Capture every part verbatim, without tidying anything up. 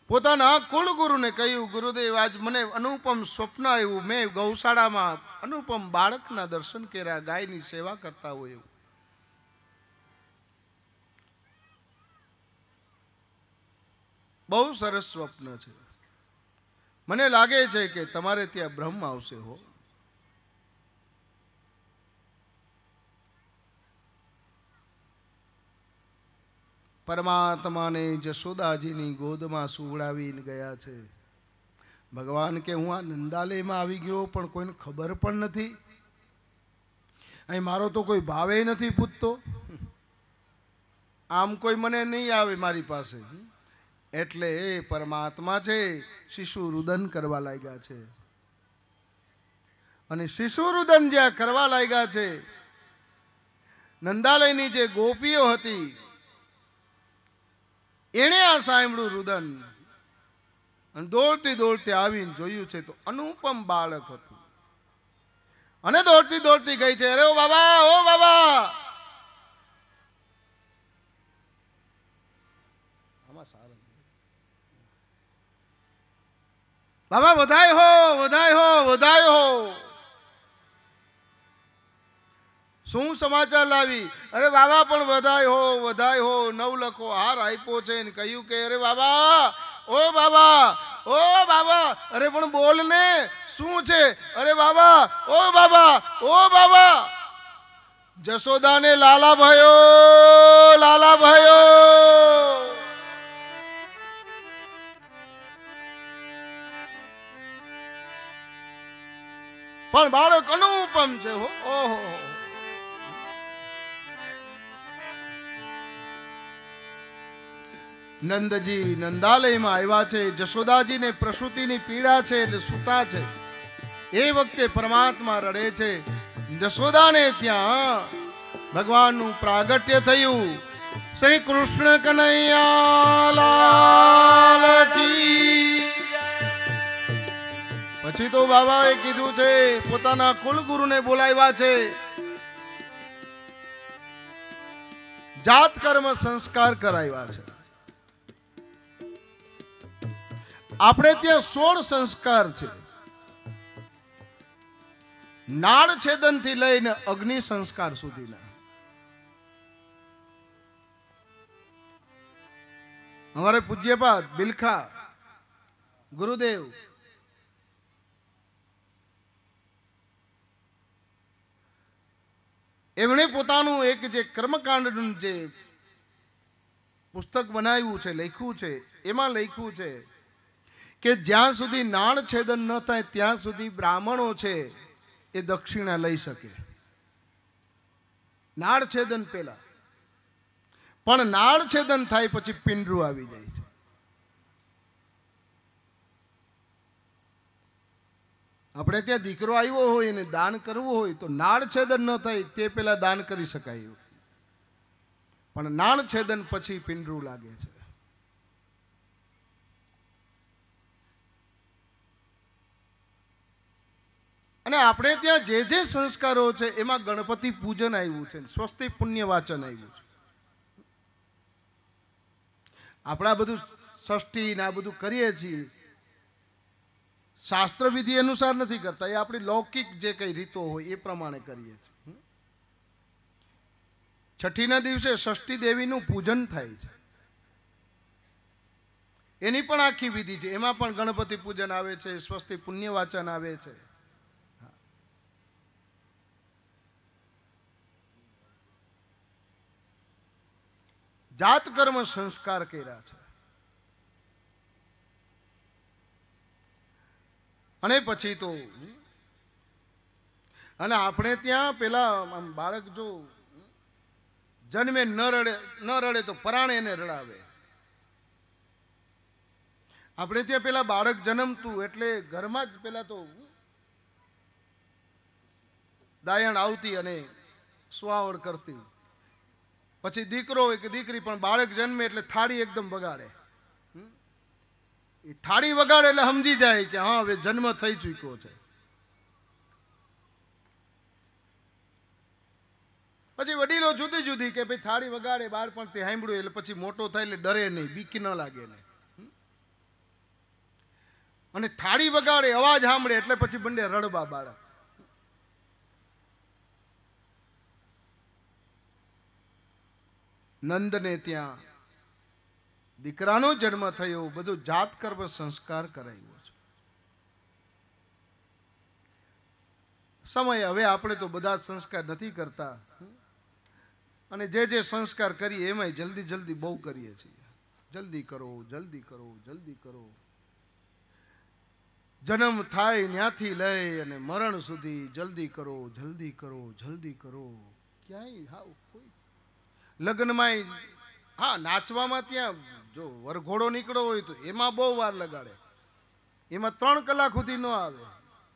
પોતાના કુળગુરુને કહ્યું, ગુરુદેવ આજ મને અનુપમ સ્વપ્ન આવ્યું, મેં ગૌશાળામાં અનુપમ બાળકના દર્શન કર્યા, ગાયની સેવા કરતા હોય એવું. બહુ સરસ સ્વપ્ન છે, મને લાગે છે કે તમારે ત્યાં બ્રહ્મ આવશે હો. પરમાત્માને જશોદાજીની ગોદમાં સુવડાવીને ગયા છે. ભગવાન કે હું આ નંદાલયમાં આવી ગયો પણ કોઈને ખબર પણ નથી, અહીં મારો તો કોઈ ભાવે નથી પૂછતો, આમ કોઈ મને નહીં આવે મારી પાસે. એટલે એ પરમાત્મા છે શિશુ રુદન કરવા લાગ્યા છે. અને શિશુ રુદન જ્યાં કરવા લાગ્યા છે, નંદાલયની જે ગોપીઓ હતી એણે આ સાંભળ્યું રુદન, અને દોડતી દોડતી આવીને જોયું છે તો અનુપમ બાળક હતું. અને દોડતી દોડતી ગઈ છે, અરે ઓ બાબા, ઓ બાબા, આમાં સારું બાબા, વધાય હો, વધાય હો, વધાય હો. શું સમાચાર લાવી? અરે બાબા પણ વધાય હો, વધાય હો, નવલખો હાર આપ્યો છે ને કહ્યું કે અરે બાબા, ઓ બાબા, ઓ બાબા, અરે પણ બોલ ને શું છે? અરે બાબા, ઓ બાબા, ઓ બાબા, જશોદાને લાલા ભયો, લાલા ભયો. પણ બાળક અનુપમ છે હો. ઓહો, નંદજી નંદાલયમાં આવ્યા છે, જશોદાજીને પ્રસૂતિની પીડા છે એટલે સૂતા છે. એ વખતે પરમાત્મા રડે છે. જશોદાને ત્યાં ભગવાનનું પ્રાગટ્ય થયું. શ્રી કૃષ્ણ કનૈયા લાલ કી. પછી તો બાબાએ કીધું છે, પોતાના કુલગુરુને બોલાવ્યા છે, જાત કર્મ સંસ્કાર કરાવ્યા છે. આપણે ત્યાં સોળ સંસ્કાર છે, નાળ છેદન થી લઈને અગ્નિ સંસ્કાર સુધીના. અમારે પૂજ્યપાદ બિલખા ગુરુદેવ એમણે પોતાનું એક જે કર્મકાંડનું જે પુસ્તક બનાવ્યું છે, લખ્યું છે, એમાં લખ્યું છે કે જ્યાં સુધી નાળ છેદન ન થાય ત્યાં સુધી બ્રાહ્મણો છે એ દક્ષિણા લઈ શકે, નાળ છેદન પહેલા. પણ નાળ છેદન થાય પછી પિંડરું આવી જાય છે. આપણે ત્યાં દીકરો આવ્યો હોય અને દાન કરવું હોય તો નાળ છેદન ન થાય તે પહેલા દાન કરી શકાય, પણ નાળ છેદન પછી પિંડરું લાગે છે. અને આપણે ત્યાં જે જે સંસ્કારો છે એમાં ગણપતિ પૂજન આવ્યું છે, સ્વસ્તિ પુણ્ય વાચન આવ્યું છે. આપણા બધું ષષ્ઠી ને આ બધું કરીએ છીએ, શાસ્ત્ર વિધિ અનુસાર નથી કરતા, એ આપણી લૌકિક જે કઈ રીતો હોય એ પ્રમાણે કરીએ છીએ. છઠ્ઠીના દિવસે ષષ્ઠી દેવીનું પૂજન થાય છે, એની પણ આખી વિધિ છે, એમાં પણ ગણપતિ પૂજન આવે છે, સ્વસ્તિ પુણ્ય વાચન આવે છે. જાત કર્મ સંસ્કાર કર્યા છે. અને પછી તો અને આપણે ત્યાં પેલા બાળક જો જન્મે ન રડે ન રડે તો પરાણે એને રડાવે. આપણે ત્યાં પેલા બાળક જન્મતું એટલે ઘરમાં જ પેલા તો દાયણ આવતી અને સુવાવડ કરતી. પછી દીકરો હોય કે દીકરી પણ બાળક જન્મે એટલે થાળી એકદમ વગાડે. એ થાળી વગાડે એટલે સમજી જાય કે હા હવે જન્મ થઈ ચૂક્યો છે. પછી વડીલો જુદી જુદી કે ભાઈ થાળી વગાડે બાળપણ તે સાંભળ્યું એટલે પછી મોટો થાય એટલે ડરે નહીં, બીક ન લાગે ને. અને થાળી વગાડે, અવાજ સાંભળે એટલે પછી બંને રડવા બાળક. નંદને ત્યાં દીકરાનો જન્મ થયો, બધું જાત કર્મ સંસ્કાર કરાયો છે. સમય હવે આપણે તો બધા સંસ્કાર નથી કરતા, અને જે જે સંસ્કાર કરીએ એમાં જલ્દી જલ્દી બહુ કરીએ છીએ. જલ્દી કરો, જલ્દી કરો, જલ્દી કરો. જન્મ થાય ત્યાંથી લઈ અને મરણ સુધી જલ્દી કરો, જલ્દી કરો, જલ્દી કરો. ક્યાંય હાવ કોઈ લગ્નમાં, હા નાચવામાં ત્યાં જો વરઘોડો નીકળ્યો હોય તો એમાં બહુ વાર લગાડે, એમાં ત્રણ કલાક સુધી ન આવે.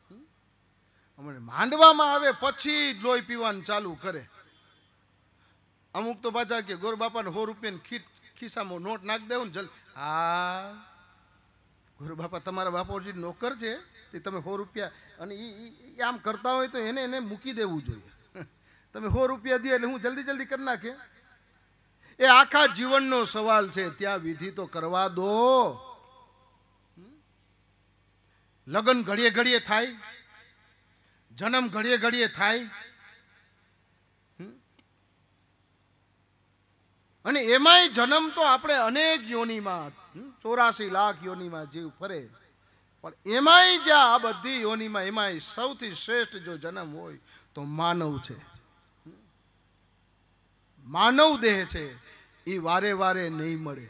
માંડવામાં આવે પછી જ લોહી પીવાનું ચાલુ કરે. અમુક તો પાછા કે ગોર બાપાને સો રૂપિયાની ખીટ ખિસ્સામાં નોટ નાખી દેવું ને જલ્દી. હા ગોર બાપા તમારા બાપોજી નોકર છે, તે તમે સો રૂપિયા, અને એ આમ કરતા હોય તો એને એને મૂકી દેવું જોઈએ. તમે સો રૂપિયા દે એટલે હું જલ્દી જલ્દી કરી નાખે. એ આખા જીવનનો સવાલ છે. ત્યાં વિધિ તો કરવા દો. લગ્ન ઘડીએ ઘડીએ થાય, જન્મ ઘડીએ ઘડીએ થાય, અને એમાંય જન્મ તો આપણે અનેક યોનિમાં, ચોરાસી લાખ યોનિમાં જીવ ફરે, પણ એમાંય જ્યાં આ બધી યોનિમાં એમાંય સૌથી શ્રેષ્ઠ જો જન્મ હોય તો માનવ છે. માનવ દેહ છે એ વારે વારે નહીં મળે.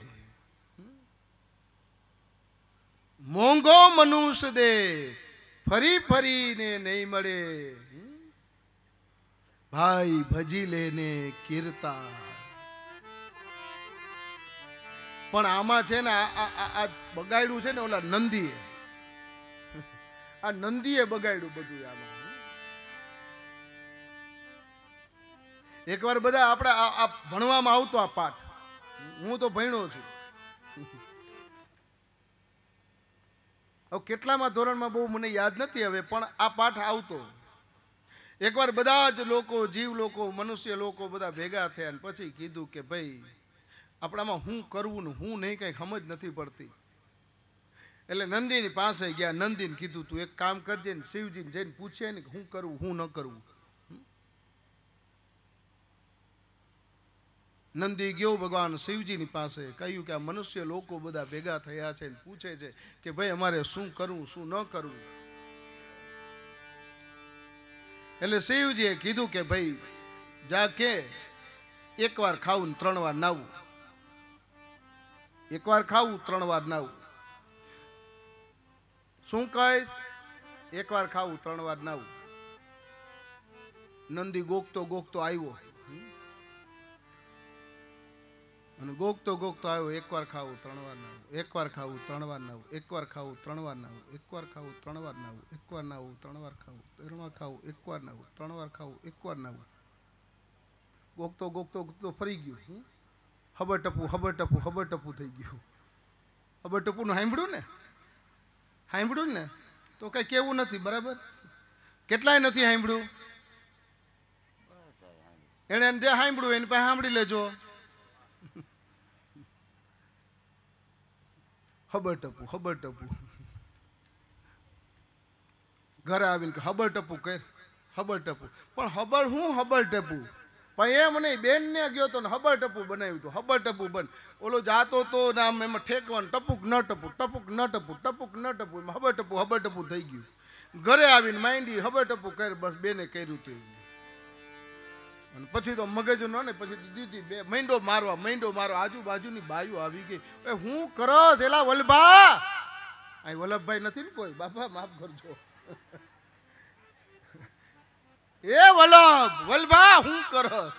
મોંઘો મનુષ્ય દેહ ફરી ફરીને નહીં મળે. ભાઈ ભજી લેને કીર્તા. પણ આમાં છે ને આ બગાડ્યું છે ને ઓલા નંદીએ, આ નંદીએ બગાડ્યું બધું. આમાં એકવાર બધા આપણે આ ભણવામાં આવતો આ પાઠ, હું તો ભણ્યો છું. હવે કેટલામાં ધોરણમાં બહુ મને યાદ નથી હવે, પણ આ પાઠ આવતો. એકવાર બધા જ લોકો, જીવ લોકો, મનુષ્ય લોકો બધા ભેગા થયા અને પછી કીધું કે ભાઈ આપણામાં શું કરવું ને હું નહીં, કંઈ સમજ નથી પડતી. એટલે નંદીની પાસે ગયા. નંદીને કીધું તું એક કામ કરજે ને શિવજીને જઈને પૂછે ને શું કરવું શું ન કરવું. નંદી ગયો ભગવાન શિવજીની પાસે, કહ્યું કે આ મનુષ્ય લોકો બધા ભેગા થયા છે ને પૂછે છે કે ભાઈ અમારે શું કરવું શું ન કરવું. એટલે શિવજીએ કીધું કે ભાઈ જા કે એક વાર ખાવું ને ત્રણ વાર નાવું, એક વાર ખાવું ત્રણ વાર નાવું. શું કહીશ? એક વાર ખાવું ત્રણ વાર નાવું. નંદી ગોખતો ગોખતો આવ્યો અને ગોખતો ગોખતો આવ્યો. એક વાર ખાવું ત્રણ વાર નાવું, એક વાર ખાવું ત્રણ વાર નાવું, એક વાર ખાવું ત્રણ વાર નાવું, એક વાર ખાવું ત્રણ વાર નાવું, એક વાર નાવું ત્રણ વાર ખાવું, ત્રણ વાર ખાવું, એક વાર નાવું, ત્રણ વાર ખાવું, એક વાર નાવું. ગોખતો ગોખતો ગોખતો ફરી ગયું. હબર ટપુ હબર ટપુ હબર ટપુ થઈ ગયું. હબર ટપુનું સાંભળ્યું ને, સાંભળ્યું ને તો કઈ કેવું નથી, બરાબર? કેટલાય નથી સાંભળ્યું. એને જે સાંભળ્યું એની પાસે સાંભળી લેજો. હબર ટપુ હબર ટપુ ઘરે આવીને હબર ટપુ કર, હબર ટપુ. પણ હબર હું હબર ટપુ, પણ એમ નહીં, બેન ને ગયો તો ને હબર ટપુ બનાવ્યું હતું. હબર ટપુ બન ઓલો જાતો તો નામ એમાં ઠેકવાનું ટપુક ન ટપુ, ટપુક ન ટપુ, ટપુક ન ટપુ, એમાં હબર ટપુ હબર ટપુ થઈ ગયું. ઘરે આવીને માંડી હબર ટપુ કર, બસ બેને કર્યું હતું. અને પછી તો મગજ નો ને પછી દીધી બે મૈંડો મારવા મૈંડો મારવા. આજુબાજુની બાયું આવી ગઈ. હું કરસ એલા વલ્લભા? અહીં વલ્લભભાઈ નથી ને કોઈ, બાપા માફ કરજો. એ વલ્લભ વલ્લભા હું કરસ?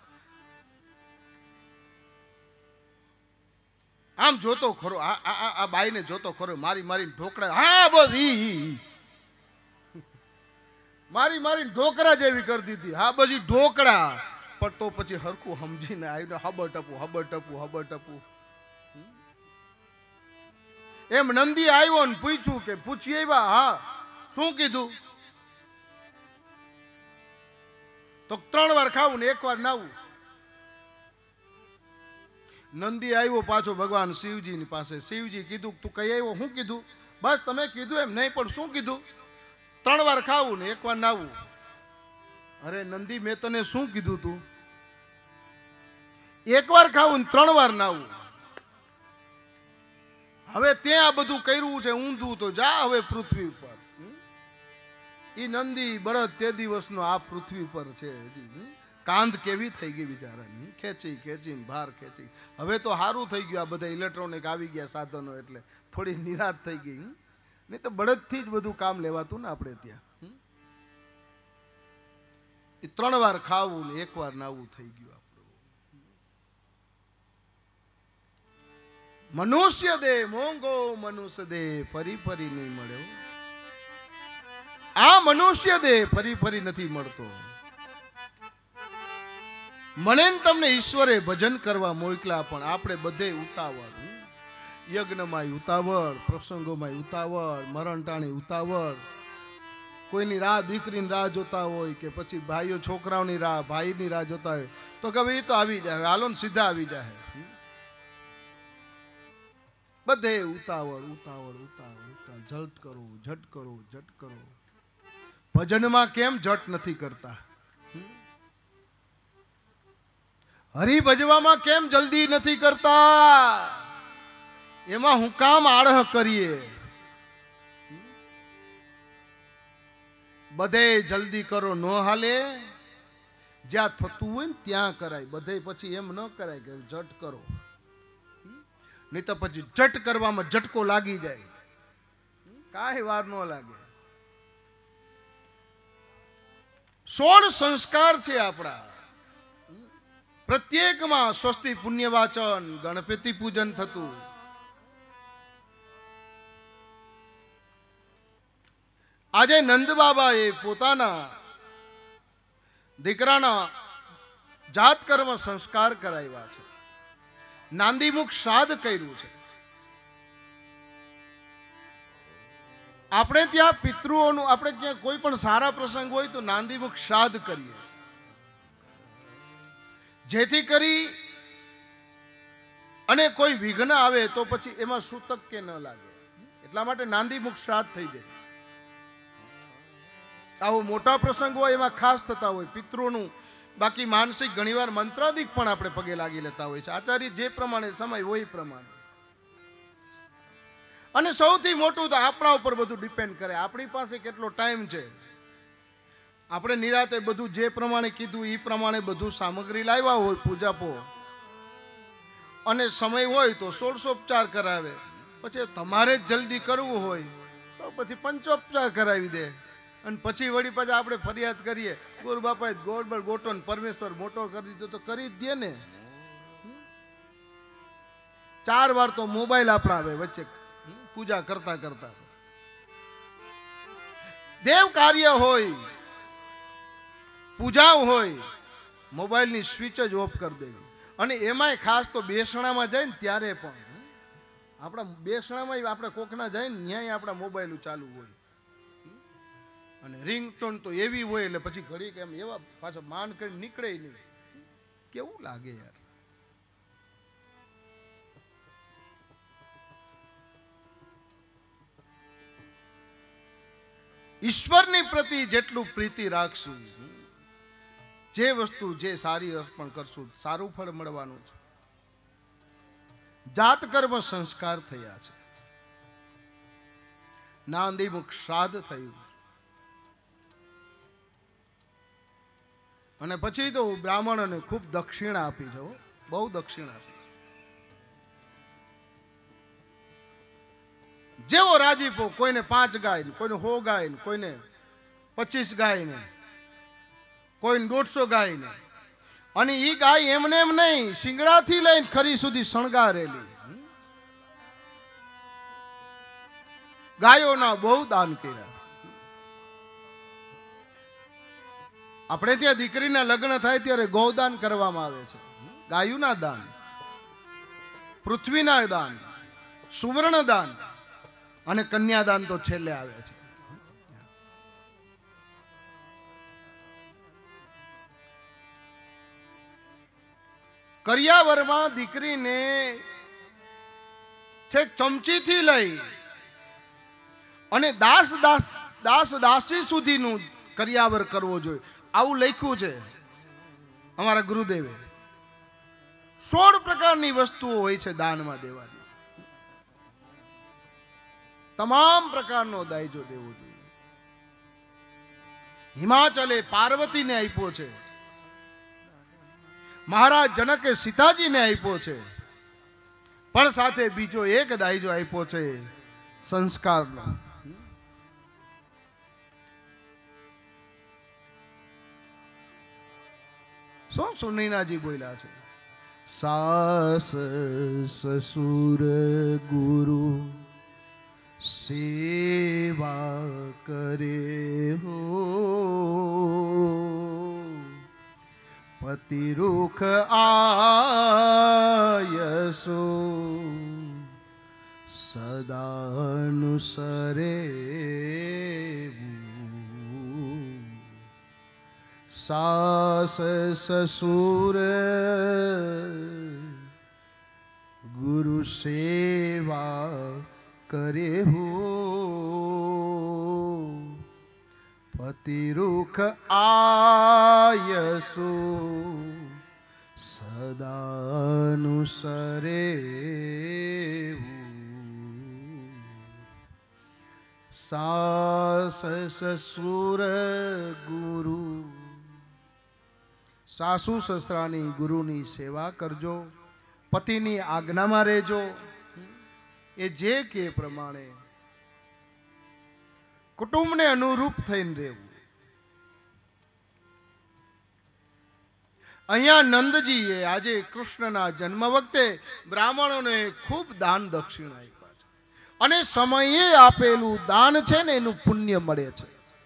આમ જોતો ખરો, આ બાઈ ને જોતો ખરો, મારી મારીને ઢોકળા. હા બસ ઈ મારી મારી ઢોકરા જેવી કરી દીધી. હા પછી ઢોકળા, પણ તો પછી હરખું સમજીને આવીને હબર ટપુ હબર ટપુ હબર ટપુ. એમ નંદી આવ્યો ને પૂછ્યું કે પૂછી આવ્યા. હા શું કીધું? તો ત્રણ વાર ખાવું ને એક વાર નાવું. નંદી આવ્યો પાછો ભગવાન શિવજીની પાસે. શિવજી કીધું તું કઈ આવ્યો? શું કીધું? બસ તમે કીધું એમ નહીં, પણ શું કીધું? ત્રણ વાર ખાવું ને એક વાર નાવું. અરે નંદી, મેં તને શું કીધું તું? એક વાર ખાવું ને ત્રણ વાર નાવું. હવે ત્યાં આ બધું કર્યું છે ઊંધું, તો જા હવે પૃથ્વી ઉપર. ઈ નંદી બળદ તે દિવસનો આ પૃથ્વી પર છે. હજી કાંધ કેવી થઈ ગઈ બિચારાની, ખેંચી ખેંચીને બહાર ખેંચી. હવે તો સારું થઈ ગયું, આ બધા ઇલેક્ટ્રોનિક આવી ગયા સાધનો, એટલે થોડી નિરાશ થઈ ગઈ. નહીં તો બળદથી જ બધું કામ લેવાતું ને આપણે ત્યાં. એ ત્રણ વાર ખાવું ને એક વાર નાવું થઈ ગયું આપણું. મનુષ્ય દેહ મોંઘો મનુષ્ય દેહ ફરી ફરી નહીં મળ્યો. આ મનુષ્ય દેહ ફરી ફરી નથી મળતો. મને તમને ઈશ્વરે ભજન કરવા મોકલા, પણ આપણે બધે ઉતાવળ. યજ્ઞમાં ઉતાવળ, પ્રસંગોમાં ઉતાવળ, મરણ ટાણી ઉતાવળ. કોઈની રાહ, દીકરીની રાહ જોતા હોય, કે પછી ભાઈઓ છોકરાઓની રાહ, ભાઈની રાહ જોતા હોય, તો કે ભાઈ તો આવી જાય, હાલો ને સીધા આવી જાય. બધે ઉતાવળ ઉતાવળ ઉતાવળ ઉતાવળ. ઝટ કરો, ઝટ કરો, ઝટ કરો. ભજનમાં કેમ ઝટ નથી કરતા? હરી ભજવામાં કેમ જલ્દી નથી કરતા? એમાં હું કામ આળહ કરીએ? બધે જલ્દી કરો ન હાલે. જ્યાં થતું હોય ને ત્યાં કરાય. બધે પછી એમ ન કરાય કે ઝટ કરો, નહીં તો પછી ઝટ કરવામાં ઝટકો લાગી જાય, કાંઈ વાર ન લાગે. સોળ સંસ્કાર છે આપણા. પ્રત્યેકમાં સ્વસ્તિ પુણ્ય વાચન, ગણપતિ પૂજન થતું. આજે નંદ બાબાએ પોતાના દીકરાના જાત કર્મ સંસ્કાર કરાવ્યા છે. નાંદીમુખ શ્રાદ્ધ કર્યું છે. આપણે ત્યાં પિતૃઓનું, આપણે ત્યાં કોઈ પણ સારા પ્રસંગ હોય તો નાંદીમુખ શ્રાદ્ધ કરીએ, જેથી કરી અને કોઈ વિઘ્ન આવે તો પછી એમાં સૂતક કે ન લાગે. એટલા માટે નાંદીમુખ શ્રાદ્ધ થઈ જાય. આવો મોટા પ્રસંગ હોય એમાં ખાસ થતા હોય પિતૃનું. બાકી માનસિક ઘણીવાર મંત્રાદિક પણ આપણે પગે લાગી લેતા હોય છે. આચાર્ય જે પ્રમાણે સમય હોય એ પ્રમાણે. અને સૌથી મોટું તો આપણા ઉપર બધું ડિપેન્ડ કરે, આપણી પાસે કેટલો ટાઈમ છે. આપણે નિરાતે બધું જે પ્રમાણે કીધું એ પ્રમાણે બધું સામગ્રી લાવ્યા હોય પૂજાપો, અને સમય હોય તો ષોડશોપચાર કરાવે. પછી તમારે જ જલ્દી કરવું હોય તો પછી પંચોપચાર કરાવી દે. અને પછી વળી પાછા આપણે ફરિયાદ કરીએ, ગુરુ બાપાએ ગોળ ગોટો પરમેશ્વર મોટો કરી દીધો, તો કરી જ દે ને. ચાર વાર તો મોબાઈલ આપણા આવે વચ્ચે પૂજા કરતા કરતા. દેવ કાર્ય હોય, પૂજા હોય, મોબાઈલની સ્વિચ જ ઓફ કરી દેવી. અને એમાંય ખાસ તો બેસણામાં જાય ને ત્યારે પણ આપણા બેસણામાં આપણે કોકના જાય ને ન્યાય આપણા મોબાઈલ ચાલુ હોય. અને રિંગટોન તો એવી હોય એટલે પછી ઘડી કેમ એવા પાછા માન કરી નીકળે નહીં. કેવું લાગે યાર. ઈશ્વરની પ્રતિ જેટલું પ્રીતિ રાખશું, જે વસ્તુ જે સારી અર્પણ કરશું, સારું ફળ મળવાનું છે. જાત કર્મ સંસ્કાર થયા છે. નાંદીમુખ શ્રાદ્ધ થયું. અને પછી તો બ્રાહ્મણોને ખૂબ દક્ષિણા આપી છે, બહુ દક્ષિણા આપી. જેવો રાજીપો, કોઈને પાંચ ગાય, કોઈને સો ગાય, કોઈને પચીસ ગાય ને, કોઈને દોઢસો ગાય ને. અને ઈ ગાય એમને એમ નહીં, શિંગડાથી લઈને ખરી સુધી શણગારેલી. ગાયોના બહુ દાન કર્યા. આપણે ત્યાં દીકરીના લગ્ન થાય ત્યારે ગૌદાન કરવામાં આવે છે. ગાયુના દાન, પૃથ્વીના દાન, સુવર્ણ દાન અને કન્યાદાન તો છેલ્લે આવે છે. કરિયાવરમાં દીકરીને છેક ચમચીથી લઈ અને દાસ દાસ દાસ દાસી સુધીનું કર્યાવર કરવો જોઈએ, આવું લખ્યું છે અમારા ગુરુદેવે. સોળ પ્રકારની વસ્તુઓ હોય છે દાનમાં દેવાની. તમામ પ્રકારનો દાયજો દેવો જોઈએ. હિમાચલે પાર્વતીને આપ્યો છે, મહારાજ જનકે સીતાજીને આપ્યો છે, પણ સાથે બીજો એક દાયજો આપ્યો છે સંસ્કારનો. શું સુનૈનાજી બોલ્યા છે? સાસ સસુર ગુરુ સેવા કરે હો, પતિ રૂખ આયસો સદાનુસરે. સાસ સસુર ગુરુ સેવા કરે હો, પતિ રૂખ આયસો સદાનુસરે. સાસ સસુર ગુરુ, સાસુ સસરાની ગુરુની સેવા કરજો, પતિની આજ્ઞામાં રહેજો. એ જે કે પ્રમાણે કુટુંબને અનુરૂપ થઈને રહેવું. અહીંયા નંદજીએ આજે કૃષ્ણના જન્મ વખતે બ્રાહ્મણોને ખૂબ દાન દક્ષિણા આપ્યા છે, અને સમયે આપેલું દાન છે ને એનું પુણ્ય મળે છે.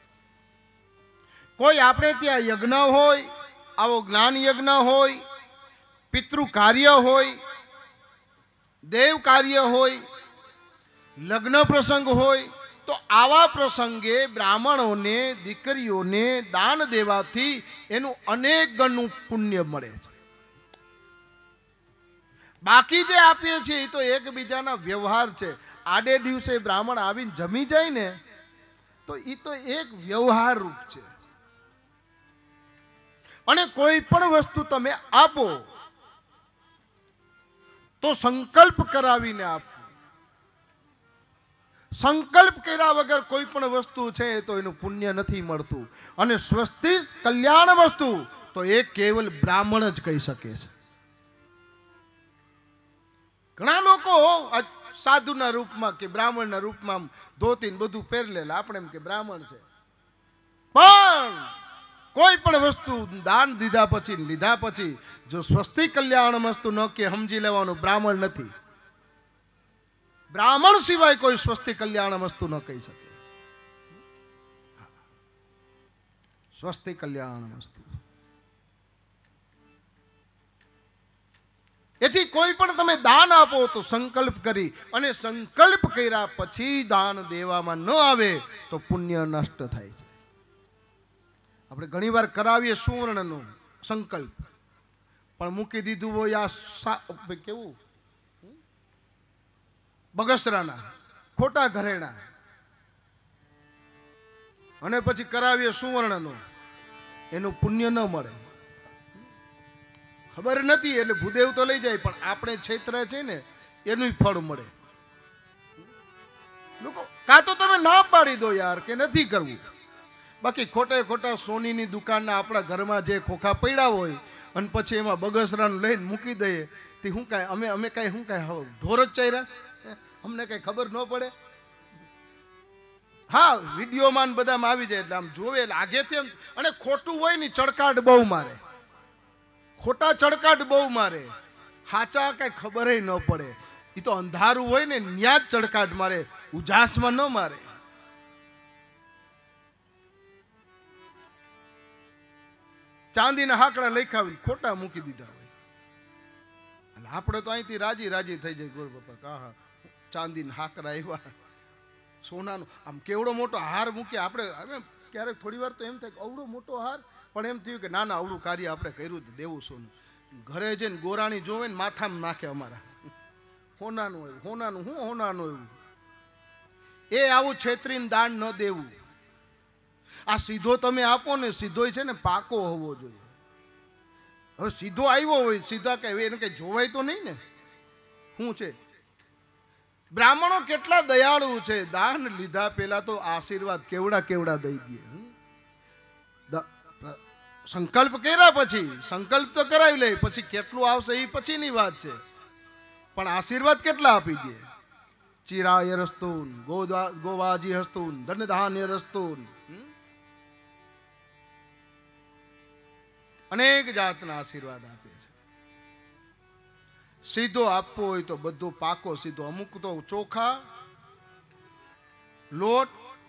કોઈ આપણે ત્યાં યજ્ઞ હોય, આવો જ્ઞાન યજ્ઞ હોય, પિતૃ કાર્ય હોય, દેવ કાર્ય હોય, લગ્ન પ્રસંગ હોય, તો આવા પ્રસંગે બ્રાહ્મણોને દીકરીઓને દાન દેવાથી એનું અનેક ગણનું પુણ્ય મળે છે. બાકી જે આપીએ છીએ એ તો એકબીજાના વ્યવહાર છે. આડે દિવસે બ્રાહ્મણ આવીને જમી જાય ને તો એ તો એક વ્યવહાર રૂપ છે. અને કોઈ પણ વસ્તુ તમે આપો તો સંકલ્પ કરાવીને આપો. સંકલ્પ કર્યા વગર કોઈ પણ વસ્તુ છે તો એનું પુણ્ય નથી મળતું. અને સ્વસ્તિ કલ્યાણ વસ્તુ તો એ કેવલ બ્રાહ્મણ જ કહી શકે છે. ઘણા લોકો સાધુના રૂપમાં કે બ્રાહ્મણના રૂપમાં ધોતીને બધું પહેરેલા, આપણે એમ કે બ્રાહ્મણ છે. પણ કોઈ પણ વસ્તુ દાન દીધા પછી લીધા પછી જો સ્વસ્તિ કલ્યાણ વસ્તુ ન કે સમજી લેવાનું બ્રાહ્મણ નથી. બ્રાહ્મણ સિવાય કોઈ સ્વસ્તિ કલ્યાણ વસ્તુ ન કહી શકે. સ્વસ્તિ કલ્યાણ વસ્તુ. એથી કોઈ પણ તમે દાન આપો તો સંકલ્પ કરી, અને સંકલ્પ કર્યા પછી દાન દેવામાં ન આવે તો પુણ્ય નષ્ટ થાય છે. આપણે ઘણી વાર કરાવીએ સુવર્ણનો સંકલ્પ, પણ મૂકી દીધું હોય આ કેવું બગસરાના ખોટા ઘરેણા, અને પછી કરાવીએ સુવર્ણનો, એનું પુણ્ય ન મળે. ખબર નથી એટલે ભૂદેવ તો લઈ જાય, પણ આપણે ક્ષેત્ર છે ને એનું ફળ મળે. લોકો કાં તો તમે ના પાડી દો યાર કે નથી કરવું, બાકી ખોટે ખોટા સોનીની દુકાનના આપણા ઘરમાં જે ખોખા પડ્યા હોય અને પછી એમાં બગસરાનું લઈને મૂકી દઈએ તે શું કાંઈ અમે અમે કાંઈ શું કાંઈ ઢોર જ ચાર્યા, અમને કાંઈ ખબર ન પડે. હા, વિડીયોમાં બધામાં આવી જાય એટલે આમ જોવે એટલે આગેથી એમ. અને ખોટું હોય ને ચડકાટ બહુ મારે, ખોટા ચડકાટ બહુ મારે, સાચા કાંઈ ખબર ન પડે. એ તો અંધારું હોય ને ન્યા જ ચડકાટ મારે, ઉજાસમાં ન મારે. ચાંદીના હાકડા લખાવી ખોટા મૂકી દીધા હોય, અને આપણે તો અહીંથી રાજી રાજી થઈ જાય. ગોર બાપા કા હા ચાંદીના હાકડા આવ્યા, સોનાનું આમ કેવડો મોટો હાર મૂકી. આપણે હવે ક્યારેક થોડી વાર તો એમ થાય કે અવડો મોટો હાર, પણ એમ થયું કે ના ના અવડું કાર્ય આપણે કર્યું દેવું સોનું. ઘરે જઈને ગોરાણી જોવે ને માથામાં નાખે અમારા, હોનાનું એવું હોનાનું હું હોનાનું એવું. એ આવું છેતરીને દાન ન દેવું. આ સીધો તમે આપો ને, સીધો છે ને પાકો હોવો જોઈએ. હવે સીધો આવ્યો હોય, સીધા કઈ એને કઈ જોવાય તો નહીં ને શું છે. બ્રાહ્મણો કેટલા દયાળુ છે, દાન લીધા પેલા તો આશીર્વાદ કેવડા કેવડા દઈ દે. સંકલ્પ કર્યા પછી, સંકલ્પ તો કરાવી લે, પછી કેટલું આવશે એ પછીની વાત છે, પણ આશીર્વાદ કેટલા આપી દે. ચિરાય રસ્તુન, ગોવાજી હસ્તુન, ધન ધાન્ય રસ્તુન, અનેક જાતના આશીર્વાદ આપે છે. સીધો આપવો હોય તો બધો પાકો સીધો. અમુક તો ચોખા, લોટ,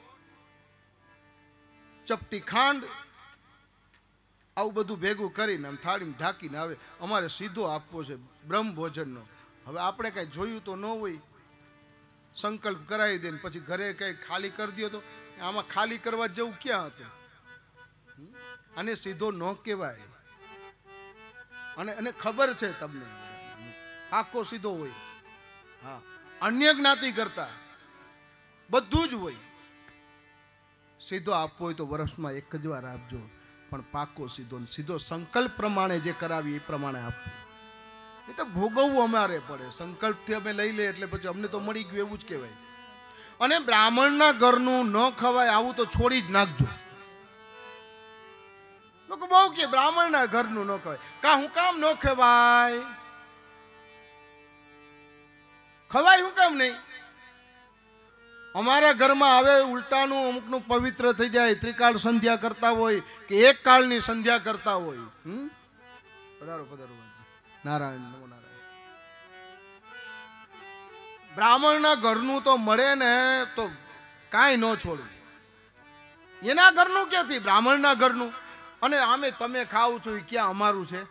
ચપટી ખાંડ આવું બધું ભેગું કરીને આમ થાળીમાં ઢાંકીને આવે. અમારે સીધો આપવો છે બ્રહ્મ ભોજનનો. હવે આપણે કઈ જોયું તો ન હોય, સંકલ્પ કરાવી દે પછી ઘરે કઈ ખાલી કરી દો તો આમાં ખાલી કરવા જેવું ક્યાં હતું. આને સીધો ન કહેવાય. અને અને ખબર છે તમને પાકો સીધો હોય. હા, અન્ય જ્ઞાતિ કરતા બધું જ હોય. સીધો આપવો હોય તો વર્ષમાં એક જ વાર આપજો, પણ પાકો સીધો. સીધો સંકલ્પ પ્રમાણે જે કરાવી એ પ્રમાણે આપવું. એ તો ભોગવવું અમારે પડે. સંકલ્પથી અમે લઈ લે એટલે પછી અમને તો મળી ગયું એવું જ કહેવાય. અને બ્રાહ્મણના ઘરનું ન ખવાય આવું તો છોડી જ નાખજો. લોકો બહુ કે બ્રાહ્મણના ઘરનું ન ખવાય. કા હું કામ ન ખવાય? ખવાય હું કામ નહીં? અમારા ઘરમાં આવે ઉલટાનું અમુકનું પવિત્ર થઈ જાય. ત્રિકાળ સંધ્યા કરતા હોય કે એક કાળની સંધ્યા કરતા હોય. હમ પધારો પધારો. નારાયણ નમો નારાયણ. બ્રાહ્મણના ઘરનું તો મળે ને તો કાંઈ ન છોડવું. એના ઘરનું ક્યાંથી? બ્રાહ્મણના ઘરનું. અને આમે તમે ખાવ છો એ ક્યાં અમારું છે?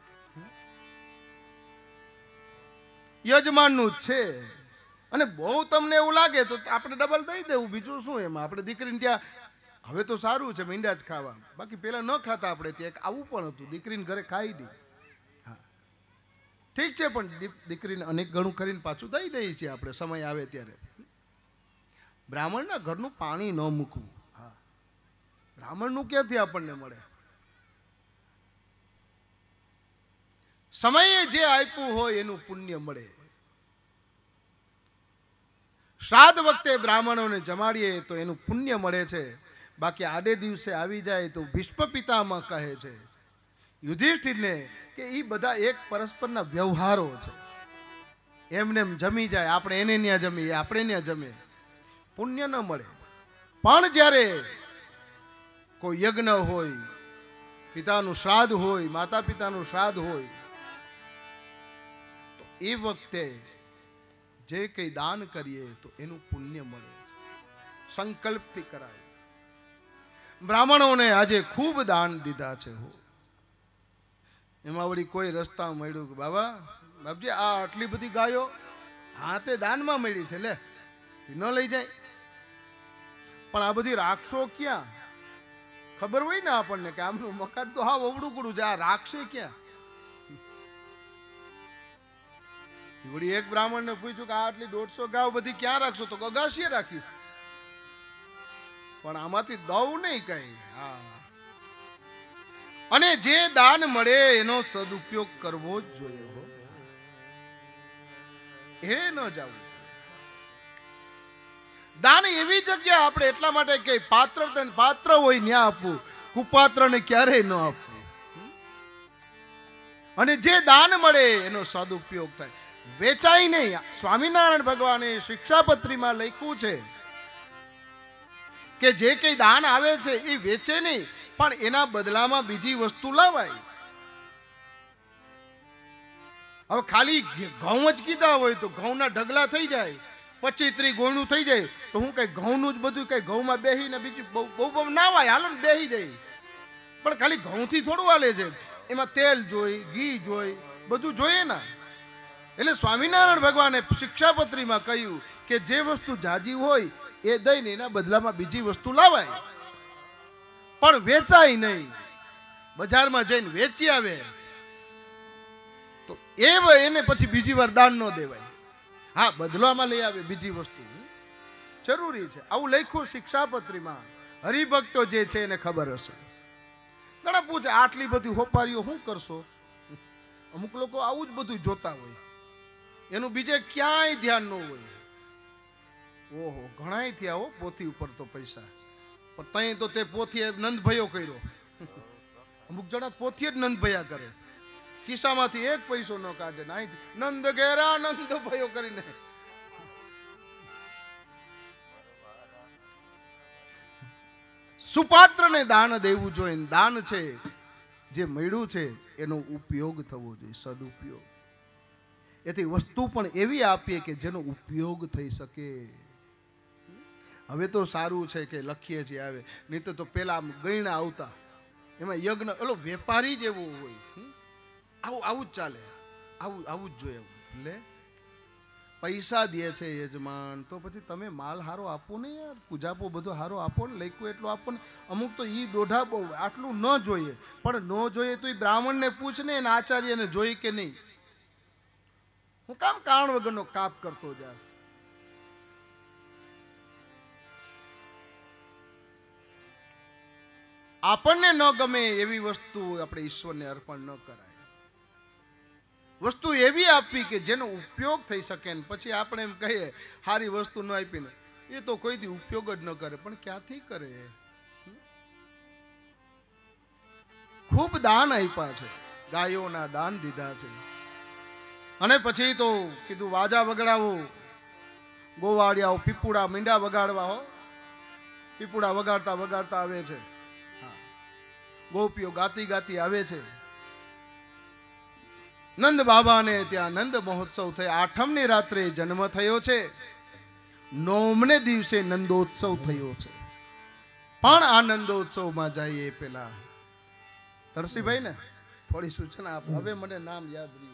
યજમાનનું જ છે. અને બહુ તમને એવું લાગે તો આપણે ડબલ દઈ દેવું, બીજું શું એમાં. આપણે દીકરીને ત્યાં હવે તો સારું છે મીંડા જ ખાવા, બાકી પેલા ન ખાતા આપણે ત્યાં. આવું પણ હતું, દીકરીને ઘરે ખાઈ દઈ. હા ઠીક છે, પણ દીકરીને અનેક ગણું કરીને પાછું દઈ દઈએ છીએ આપણે સમય આવે ત્યારે. બ્રાહ્મણના ઘરનું પાણી ન મૂકવું. હા, બ્રાહ્મણનું ક્યાંથી આપણને મળે? સમયે જે આપ્યું હોય એનું પુણ્ય મળે. શ્રાદ્ધ વખતે બ્રાહ્મણોને જમાડીએ તો એનું પુણ્ય મળે છે. બાકી આડે દિવસે આવી જાય તો ભીષ્મ પિતામહ કહે છે યુધિષ્ઠિરને કે એ બધા એક પરસ્પરના વ્યવહારો છે. એમને એમ જમી જાય, આપણે એને ત્યાં જમીએ, આપણે ત્યાં જમીએ, પુણ્ય ન મળે. પણ જ્યારે કોઈ યજ્ઞ હોય, પિતાનું શ્રાદ્ધ હોય, માતા પિતાનું શ્રાદ્ધ હોય, તો એ વખતે જે કંઈ દાન કરીએ તો એનું પુણ્ય મળે. સંકલ્પથી કરાવે. બ્રાહ્મણોને આજે ખૂબ દાન દીધા છે. હો એમાં વળી કોઈ રસ્તા મળ્યું કે બાબા બાપજી આ આટલી બધી ગાયો હા તે દાનમાં મળી છે, લે ન લઈ જાય. પણ આ બધી રાખશો ક્યાં? ખબર હોય ને આપણને કે આમનું મકાન તો હા અવડું કુડું છે, આ રાખશે ક્યાં? વળી એક બ્રાહ્મણ ને પૂછ્યું કે આટલી દોઢસો ગાવ બધી ક્યાં રાખશો? તો અગાશીએ રાખીશ, પણ આમાંથી દઉં નહીં કઈ. હા, અને જે દાન મળે એનો સદુપયોગ કરવો જ જોઈએ. હો એ ન જવું. દાન એવી જગ્યા આપણે એટલા માટે કે પાત્ર પાત્ર હોય ત્યાં આપવું, કુપાત્ર ને ક્યારેય ન આપવું. અને જે દાન મળે એનો સદુપયોગ થાય, વેચાય નહીં. સ્વામિનારાયણ ભગવાને શિક્ષાપત્રીમાં લખ્યું છે કે જે કઈ દાન આવે છે એ વેચે નહીં, પણ એના બદલામાં બીજી વસ્તુ લાવાય. હવે ખાલી ઘઉં જ કીધા હોય તો ઘઉંના ઢગલા થઈ જાય, પચીસ ત્રીસ ગોણું થઈ જાય, તો હું કઈ ઘઉંનું જ બધું કઈ ઘઉંમાં બેહીને બીજું બહુ બહુ ના વાય, હાલો ને બેહી જાય. પણ ખાલી ઘઉંથી થોડું હાલે છે, એમાં તેલ જોઈ, ઘી જોઈ, બધું જોઈએ ને. એટલે સ્વામિનારાયણ ભગવાને શિક્ષાપત્રીમાં કહ્યું કે જે વસ્તુ જાજી હોય એ દઈને એના બદલામાં બીજી વસ્તુ લાવાય, પણ વેચાય નહીં. બજારમાં જઈને વેચી આવે તો એ એને પછી બીજી વાર દાન ન દેવાય. હા, બદલામાં લઈ આવે બીજી વસ્તુ. જરૂરી છે. આવું લખ્યું શિક્ષાપત્રીમાં. હરિભક્તો જે છે એને ખબર હશે. ઘણા પૂછે આટલી બધી હોપારીઓ શું કરશો? અમુક લોકો આવું જ બધું જોતા હોય, એનું બીજે ક્યાંય ધ્યાન ન હોય. ઓહો, ઘણાય થયા હો પોથી ઉપર તો પૈસા, પણ તઈ તો તે પોથી નંદ ભયો કર્યો. અમુક જણા પોથી જ નંદ ભયા કરે, ખિસ્સામાંથી એક પૈસો ન કાઢે, નંદ ઘેરા નંદ ભયો કરીને. સુપાત્રને દાન દેવું જોઈએ. દાન છે જે મળ્યું છે એનો ઉપયોગ થવો જોઈએ, સદુપયોગ. એથી વસ્તુ પણ એવી આપીએ કે જેનો ઉપયોગ થઈ શકે. હવે તો સારું છે કે લખીએ છીએ આવે, નહીં તો પેલા ગયણા આવતા એમાં યજ્ઞ, ઓલો વેપારી જ એવો હોય. આવું આવું જ ચાલે, આવું આવું જ જોઈએ. એટલે પૈસા દે છે યજમાન, તો પછી તમે માલ હારો આપો ને યાર, પૂજાપો બધો હારો આપો ને, લખ્યું એટલું આપો ને. અમુક તો ઈ દોઢા બહુ આટલું ન જોઈએ, પણ ન જોઈએ તો એ બ્રાહ્મણને પૂછ ને, એના આચાર્યને જોઈ કે નહીં. હું કામ કારણ વગરનો કાપ કરતો જાશ? આપણને ન ગમે એવી વસ્તુ આપણે ઈશ્વરને અર્પણ ન કરાય. વસ્તુ એવી આપવી કે જેનો ઉપયોગ થઈ શકે. ને પછી આપણે એમ કહીએ સારી વસ્તુ ન આપીને, એ તો કોઈ દી ઉપયોગ જ ન કરે. પણ ક્યાંથી કરે? ખૂબ દાન આપ્યા છે, ગાયોના દાન દીધા છે. અને પછી તો કીધું વાજા વગાડાવો, ગોવાળિયાઓ પીપુડા મીંડા વગાડવા. હો, પીપુડા વગાડતા વગાડતા આવે છે, ગોપીઓ ગાતી ગાતી આવે છે. નંદ બાબાને ત્યાં નંદ મહોત્સવ થયો. આઠમ ની રાત્રે જન્મ થયો છે, નવમને દિવસે નંદોત્સવ થયો છે. પણ આ નંદોત્સવમાં જઈએ પેલા તરસીભાઈ ને થોડી સૂચના આપ. હવે મને નામ યાદ રહ્યું.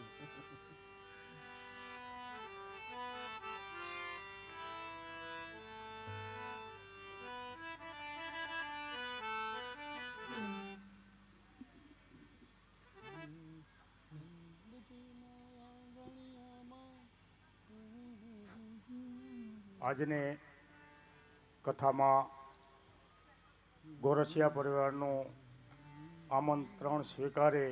આજની કથામાં ગોરસિયા પરિવારનું આમંત્રણ સ્વીકારી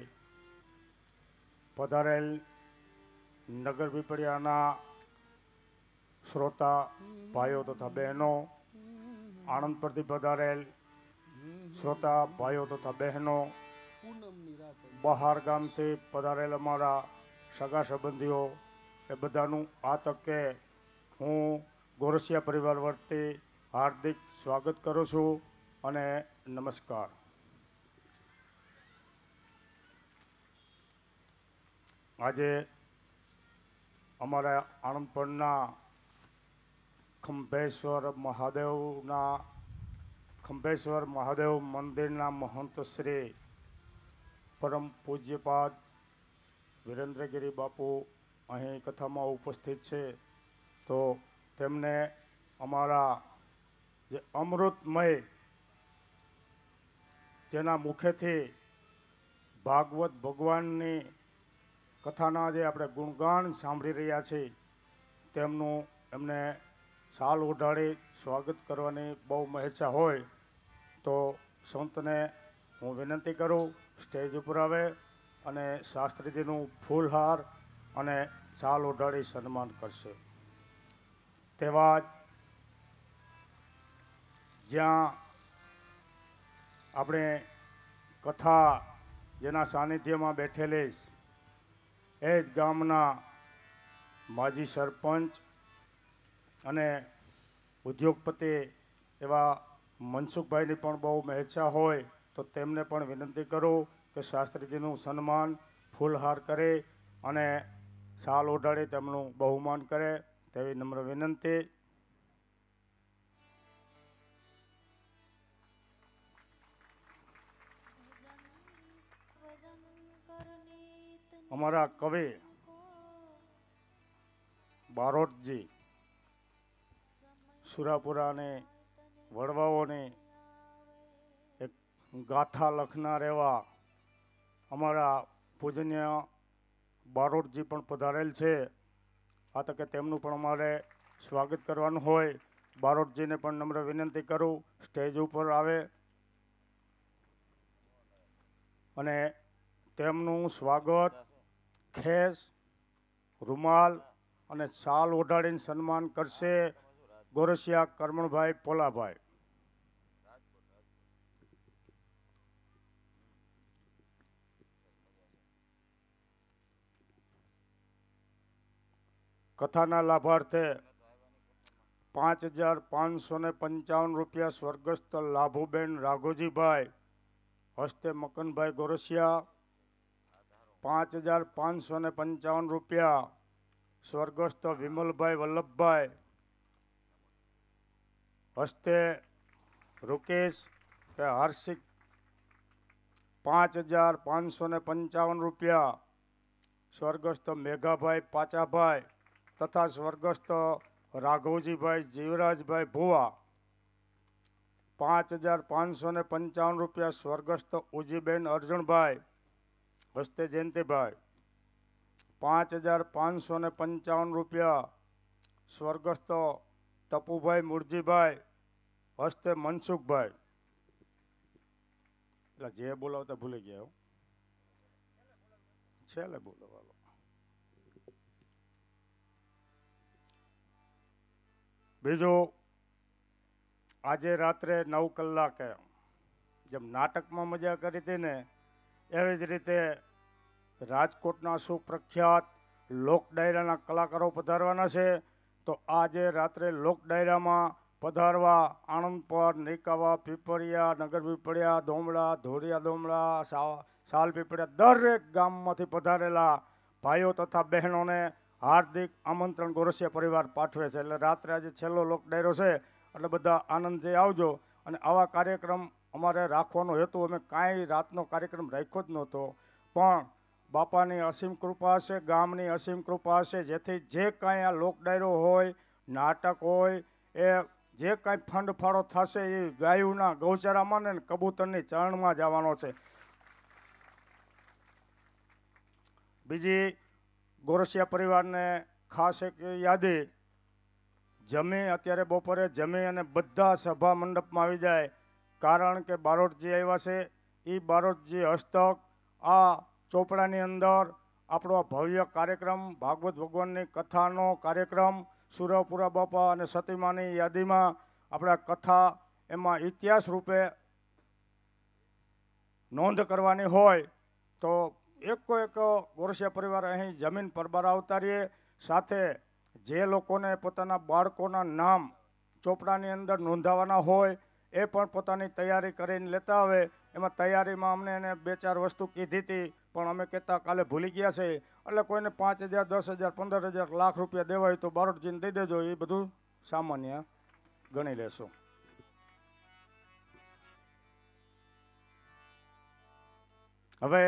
પધારેલ નગર પીપળિયાના શ્રોતા ભાઈઓ તથા બહેનો, આણંદ પરથી પધારેલ શ્રોતા ભાઈઓ તથા બહેનો, બહાર ગામથી પધારેલ અમારા સગા સંબંધીઓ, એ બધાનું આ તકે હું ગોરસિયા પરિવાર વતી હાર્દિક સ્વાગત કરું છું અને નમસ્કાર. આજે અમારા આણંદપરના ખંભેશ્વર મહાદેવના ખંભેશ્વર મહાદેવ મંદિરના મહંત શ્રી પરમ પૂજ્યપાદ વિરેન્દ્રગીરી બાપુ અહીં કથામાં ઉપસ્થિત છે. તો તેમને અમારા જે અમૃતમય, જેના મુખેથી ભાગવત ભગવાનની કથાના જે આપણે ગુણગાન સાંભળી રહ્યા છીએ, તેમનું એમને સાલ ઓઢાડી સ્વાગત કરવાની બહુ મહેચ્છા હોય. તો સંતને હું વિનંતી કરું સ્ટેજ ઉપર આવે અને શાસ્ત્રીજીનું ફૂલહાર અને સાલ ઓઢાડી સન્માન કરશે. તેવા જ જ્યાં આપણે કથા જેના સાનિધ્યમાં બેઠેલી, એ જ ગામના માજી સરપંચ અને ઉદ્યોગપતિ એવા મનસુખભાઈની પણ બહુ મહેચ્છા હોય. તો તેમને પણ વિનંતી કરું કે શાસ્ત્રીજીનું સન્માન ફૂલહાર કરે અને સાલ ઓઢાડી તેમનું બહુમાન કરે તેવી નમ્ર વિનંતી. અમારા કવિ બારોટજી સુરાપુરાની વડવાઓની એક ગાથા લખનાર એવા અમારા પૂજનીય બારોટજી પણ પધારેલ છે. આ તકે તેમનું પણ અમારે સ્વાગત કરવાનું હોય. બારોટજીને પણ નમ્ર વિનંતી કરું સ્ટેજ ઉપર આવે અને તેમનું સ્વાગત ખેસ, રૂમાલ અને શાલ ઓઢાડીને સન્માન કરશે ગોરસિયા કરમણભાઈ પોલાભાઈ. કથાના લાભાર્થે પાંચ હજાર પાંચસો ને પંચાવન રૂપિયા સ્વર્ગસ્થ લાભુબેન રાઘોજીભાઈ હસ્તે મકનભાઈ ગોરસિયા. પાંચ હજાર પાંચસો ને પંચાવન રૂપિયા સ્વર્ગસ્થ વિમલભાઈ વલ્લભભાઈ હસ્તે રૂકેશ કે હાર્ષિક. પાંચ હજાર પાંચસો ને પંચાવન રૂપિયા સ્વર્ગસ્થ મેઘાભાઈ પાચાભાઈ તથા સ્વર્ગસ્થ રાઘવજીભાઈ જીવરાજભાઈ ભુવા. પાંચ હજાર પાંચસો ને પંચાવન રૂપિયા સ્વર્ગસ્થ ઉજીબેન અર્જણભાઈ હસ્તે જયંતિભાઈ. પાંચ હજાર પાંચસો ને પંચાવન રૂપિયા સ્વર્ગસ્થ ટપુભાઈ મુરજીભાઈ હસ્તે મનસુખભાઈ. એટલે જે બોલાવતા ભૂલી ગયા છેલ્લે બોલાવાલો. બીજું, આજે રાત્રે નવ કલાકે જેમ નાટકમાં મજા કરી હતી ને એવી જ રીતે રાજકોટના સુપ્રખ્યાત લોક ડાયરાના કલાકારો પધારવાના છે. તો આજે રાત્રે લોક ડાયરામાં પધારવા આણંદપર, નિકાવા, પીપરિયા, નગર પીપળિયા, દોમડા, ધોરિયા દોમડા, સાલ પીપળિયા દરેક ગામમાંથી પધારેલા ભાઈઓ તથા બહેનોને હાર્દિક આમંત્રણ ગોરસિયા પરિવાર પાઠવે છે. એટલે રાત્રે આજે છેલ્લો લોક ડાયરો છે એટલે બધા આનંદથી આવજો. અને આવા કાર્યક્રમ અમારે રાખવાનો હેતુ, અમે કાંઈ રાતનો કાર્યક્રમ રાખ્યો જ નહોતો, પણ બાપાની અસીમ કૃપા હશે, ગામની અસીમ કૃપા હશે, જેથી જે કાંઈ આ લોક ડાયરો હોય, નાટક હોય, એ જે કાંઈ ફંડ ફાળો થશે એ ગાયુના ગૌચરામાં ને કબૂતરની ચરણમાં જવાનો છે. બીજી ગોરસિયા પરિવારને ખાસ એક યાદી, જમી અત્યારે બપોરે જમી અને બધા સભા મંડપમાં આવી જાય, કારણ કે બારોટજી આવ્યા છે. એ બારોટજી હસ્તક આ ચોપડાની અંદર આપણો આ ભવ્ય કાર્યક્રમ, ભાગવત ભગવાનની કથાનો કાર્યક્રમ, સુરપુરા બાપા અને સતીમાની યાદીમાં આપણે કથા એમાં ઇતિહાસ રૂપે નોંધ કરવાની હોય તો એકો એક ગોરસિયા પરિવાર અહીં જમીન પરબાર અવતારીએ. સાથે જે લોકોને પોતાના બાળકોના નામ ચોપડાની અંદર નોંધાવાના હોય એ પણ પોતાની તૈયારી કરીને લેતા આવે. એમાં તૈયારીમાં અમને એને બે ચાર વસ્તુ કીધી હતી, પણ અમે કહેતા કાલે ભૂલી ગયા છે. એટલે કોઈને પાંચ હજાર દસ હજાર પંદર હજાર લાખ રૂપિયા દેવા હોય તો બારોટજીને દઈ દેજો, એ બધું સામાન્ય ગણી લેશો. હવે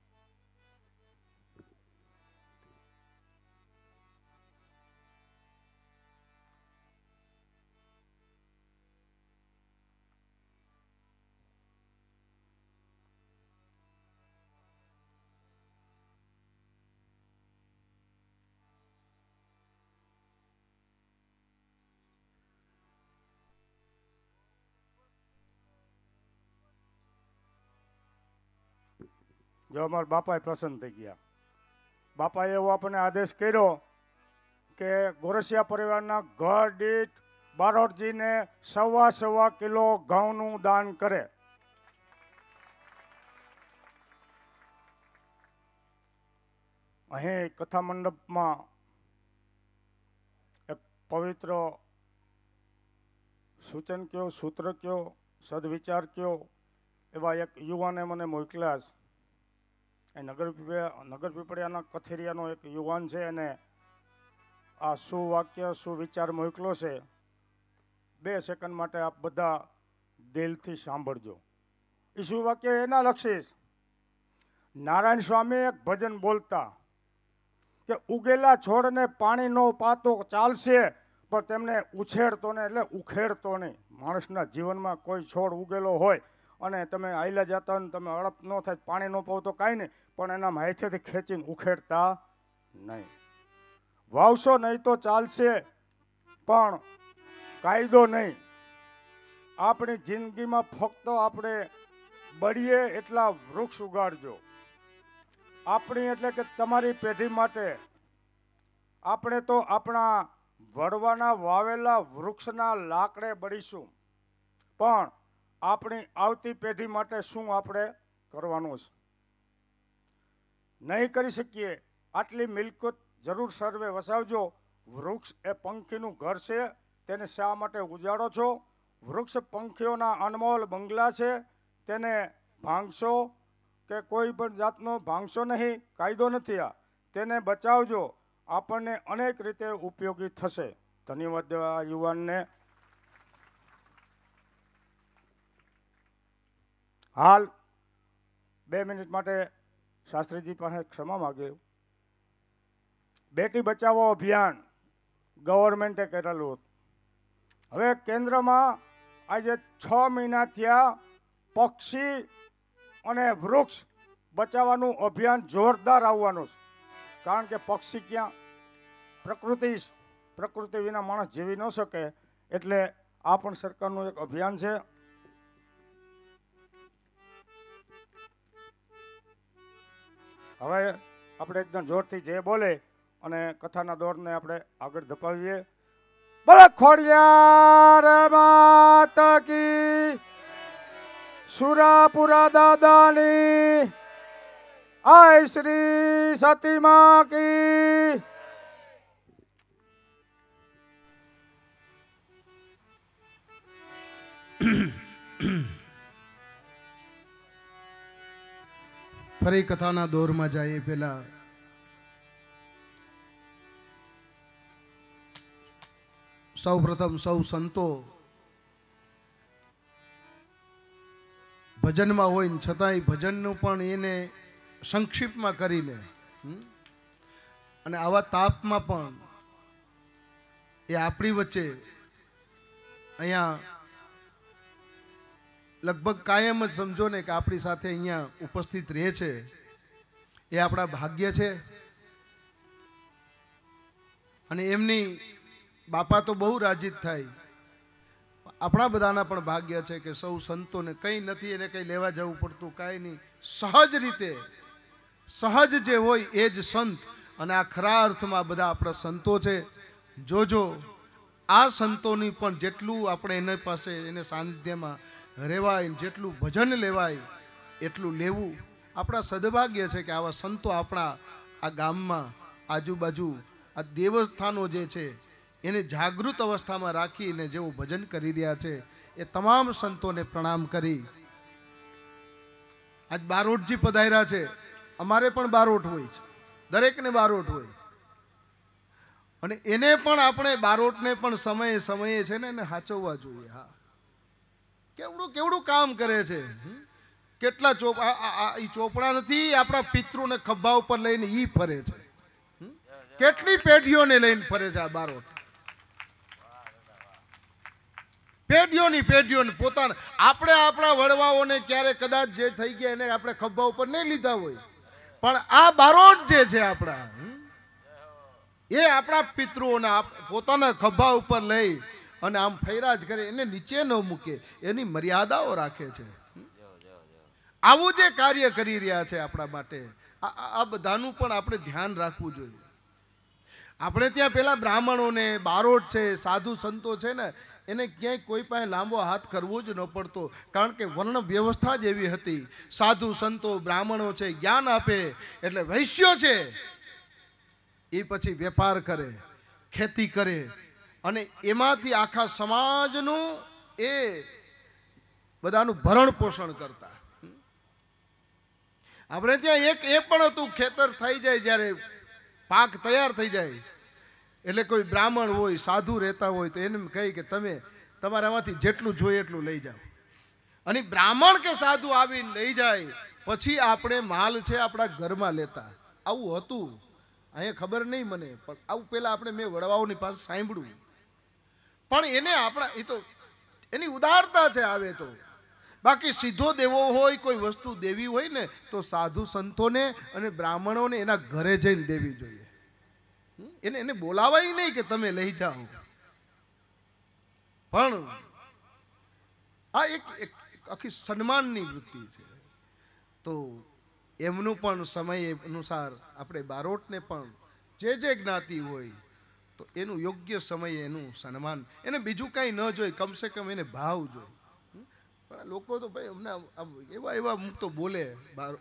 જો અમારા બાપાએ પ્રસન્ન થઈ ગયા. બાપાએ એવો આપણને આદેશ કર્યો કે ગોરસિયા પરિવારના ઘર દીઠ બારોટજીને સવા સવા કિલો ઘઉંનું દાન કરે. અહીં કથા મંડપમાં એક પવિત્ર સૂચન કયો, સૂત્ર કયો, સદવિચાર કયો એવા એક યુવાને મને મોકલ્યા છે. એ નગર નગર પીપળિયાના કથેરિયાનો એક યુવાન છે, અને આ સુવાક્ય સુવિચાર મોકલો છે. બે સેકન્ડ માટે આપ બધા દિલથી સાંભળજો. એ સુવાક્ય એના લક્ષીશ. નારાયણ સ્વામી એક ભજન બોલતા કે ઉગેલા છોડને પાણી નો પાતો ચાલશે, પણ તેમને ઉછેરતો ને એટલે ઉખેડતો નહીં. માણસના જીવનમાં કોઈ છોડ ઉગેલો હોય અને તમે આયલા જતા ને તમે અડપ ન થાય, પાણી ન પાવ તો કાંઈ નહીં, પણ એના હાથેથી ખેંચીને ઉખેડતા નહીં. વાવશો નહીં તો ચાલશે, પણ કાયદો નહીં. આપણી જિંદગીમાં ફક્ત આપણે બળીએ એટલા વૃક્ષ ઉગાડજો. આપણી એટલે કે તમારી પેઢી માટે આપણે તો આપણા વડવાના વાવેલા વૃક્ષના લાકડે બળીશું, પણ આપણી આવતી પેઢી માટે શું આપણે કરવાનું છે? નહીં કરી શકીએ. આટલી મિલકત જરૂર સર્વે વસાવજો. વૃક્ષ એ પંખીનું ઘર છે, તેને શા માટે ઉજાડો છો? વૃક્ષ પંખીઓના અનમોલ બંગલા છે, તેને ભાંગશો કે કોઈ પણ જાતનો ભાંગશો નહીં. કાયદો નથી આ, તેને બચાવજો. આપણને અનેક રીતે ઉપયોગી થશે. ધન્યવાદ દેવા યુવાનને. હાલ બે મિનિટ માટે શાસ્ત્રીજી પાસે ક્ષમા માગ્યું. બેટી બચાવો અભિયાન ગવર્મેન્ટે કરેલું. હવે કેન્દ્રમાં આજે છ મહિના થયા પક્ષી અને વૃક્ષ બચાવવાનું અભિયાન જોરદાર આવવાનું છે. કારણ કે પક્ષી ક્યાં, પ્રકૃતિ પ્રકૃતિ વિના માણસ જીવી ન શકે. એટલે આ પણ સરકારનું એક અભિયાન છે. હવે આપણે એકદમ જોરથી જે બોલે અને કથાના દોરને આપણે આગળ ધપાવીએ. બોલે ખોડિયાર માત કી, સુરાપુરા દાદાની, આય શ્રી સતીમા કી. ફરી કથાના દોરમાં જાય પેલા સૌ પ્રથમ સૌ સંતો ભજનમાં હોય ને છતાંય ભજનનું પણ એને સંક્ષિપ્તમાં કરી લે. અને આવા તાપમાં પણ એ આપણી વચ્ચે અહીંયા લગભગ કાયમ જ સમજો ને કે આપણી સાથે અહીંયા ઉપસ્થિત રહે છે. એ આપણા ભાગ્ય છે. અને એમની બાપા તો બહુ રાજી થાય. આપણા બધાના પણ ભાગ્ય છે કે સૌ સંતોને કંઈ નથી એને કંઈ લેવા જવું પડતું, કાંઈ નહીં. સહજ રીતે સહજ જે હોય એ જ સંત. અને આ ખરા અર્થમાં બધા આપણા સંતો છે. જોજો આ સંતોની પણ જેટલું આપણે એના પાસે એને સાનિધ્યમાં રહેવાય, જેટલું ભજન લેવાય એટલું લેવું આપણા સદભાગ્ય છે કે આવા સંતો આપણા આ ગામમાં આજુબાજુ આ દેવસ્થાનો જે છે એને જાગૃત અવસ્થામાં રાખીને જેઓ ભજન કરી રહ્યા છે એ તમામ સંતોને પ્રણામ કરી. આજ બારોટજી પધાર્યા છે. અમારે પણ બારોટ હોય છે, દરેકને બારોટ હોય. અને એને પણ આપણે બારોટને પણ સમયે સમયે છે ને એને સાચવવા જોઈએ. હા, કેવડું કેવડું કામ કરે છે. કેટલા ચોપ ઈ ચોપડા નથી, આપણા પિતૃને ખભા ઉપર લઈને ઈ ફરે છે. કેટલી પેઢીઓને લઈને ફરે છે આ બારોટ. પેઢીઓની પેઢીઓને પોતાના. આપણે આપણા વડવાઓને ક્યારે કદાચ જે થઈ ગયા એને આપણે ખભા ઉપર નહીં લીધા હોય, પણ આ બારોટ જે છે આપણા, એ આપણા પિતૃઓને પોતાના ખભા ઉપર લઈ અને આમ ફૈરા જ કરે, એને નીચે ન મૂકે, એની મર્યાદાઓ રાખે છે. આવું જે કાર્ય કરી રહ્યા છે આપણા માટે, આ બધાનું પણ આપણે ધ્યાન રાખવું જોઈએ. આપણે ત્યાં પેલા બ્રાહ્મણોને બારોટ છે, સાધુ સંતો છે ને, એને ક્યાંય કોઈ પાસે લાંબો હાથ કરવો જ ન પડતો. કારણ કે વર્ણ વ્યવસ્થા જ એવી હતી. સાધુ સંતો બ્રાહ્મણો છે, જ્ઞાન આપે. એટલે વૈશ્યો છે એ પછી વેપાર કરે, ખેતી કરે, અને એમાંથી આખા સમાજનું એ બધાનું ભરણ પોષણ કરતા. આપણે ત્યાં એક એ પણ હતું, ખેતર થઈ જાય જ્યારે પાક તૈયાર થઈ જાય એટલે કોઈ બ્રાહ્મણ હોય, સાધુ રહેતા હોય તો એને કહે કે તમે તમારામાંથી જેટલું જોઈએ એટલું લઈ જાઓ. અને બ્રાહ્મણ કે સાધુ આવીને લઈ જાય પછી આપણે માલ છે આપણા ઘરમાં લેતા. આવું હતું. અહીંયા ખબર નહીં મને, પણ આવું પેલા આપણે મેં વડવાઓની પાસે સાંભળ્યું. પણ એને આપણા એ તો એની ઉદારતા છે. આવે તો બાકી સીધો દેવો હોય, કોઈ વસ્તુ દેવી હોય ને તો સાધુ સંતોને અને બ્રાહ્મણોને એના ઘરે જઈને દેવી જોઈએ. એને એને બોલાવાય નહીં કે તમે લઈ જાઓ. પણ આ એક આખી સન્માનની વૃત્તિ છે. તો એમનું પણ સમય અનુસાર આપણે બારોટને પણ જે જે જ્ઞાતિ હોય તો એનું યોગ્ય સમય એનું સન્માન, એને બીજું કાંઈ ન જોઈ, કમસે કમ એને ભાવ જોઈ. પણ લોકો તો ભાઈ અમને એવા એવા મુખ તો બોલે, બાર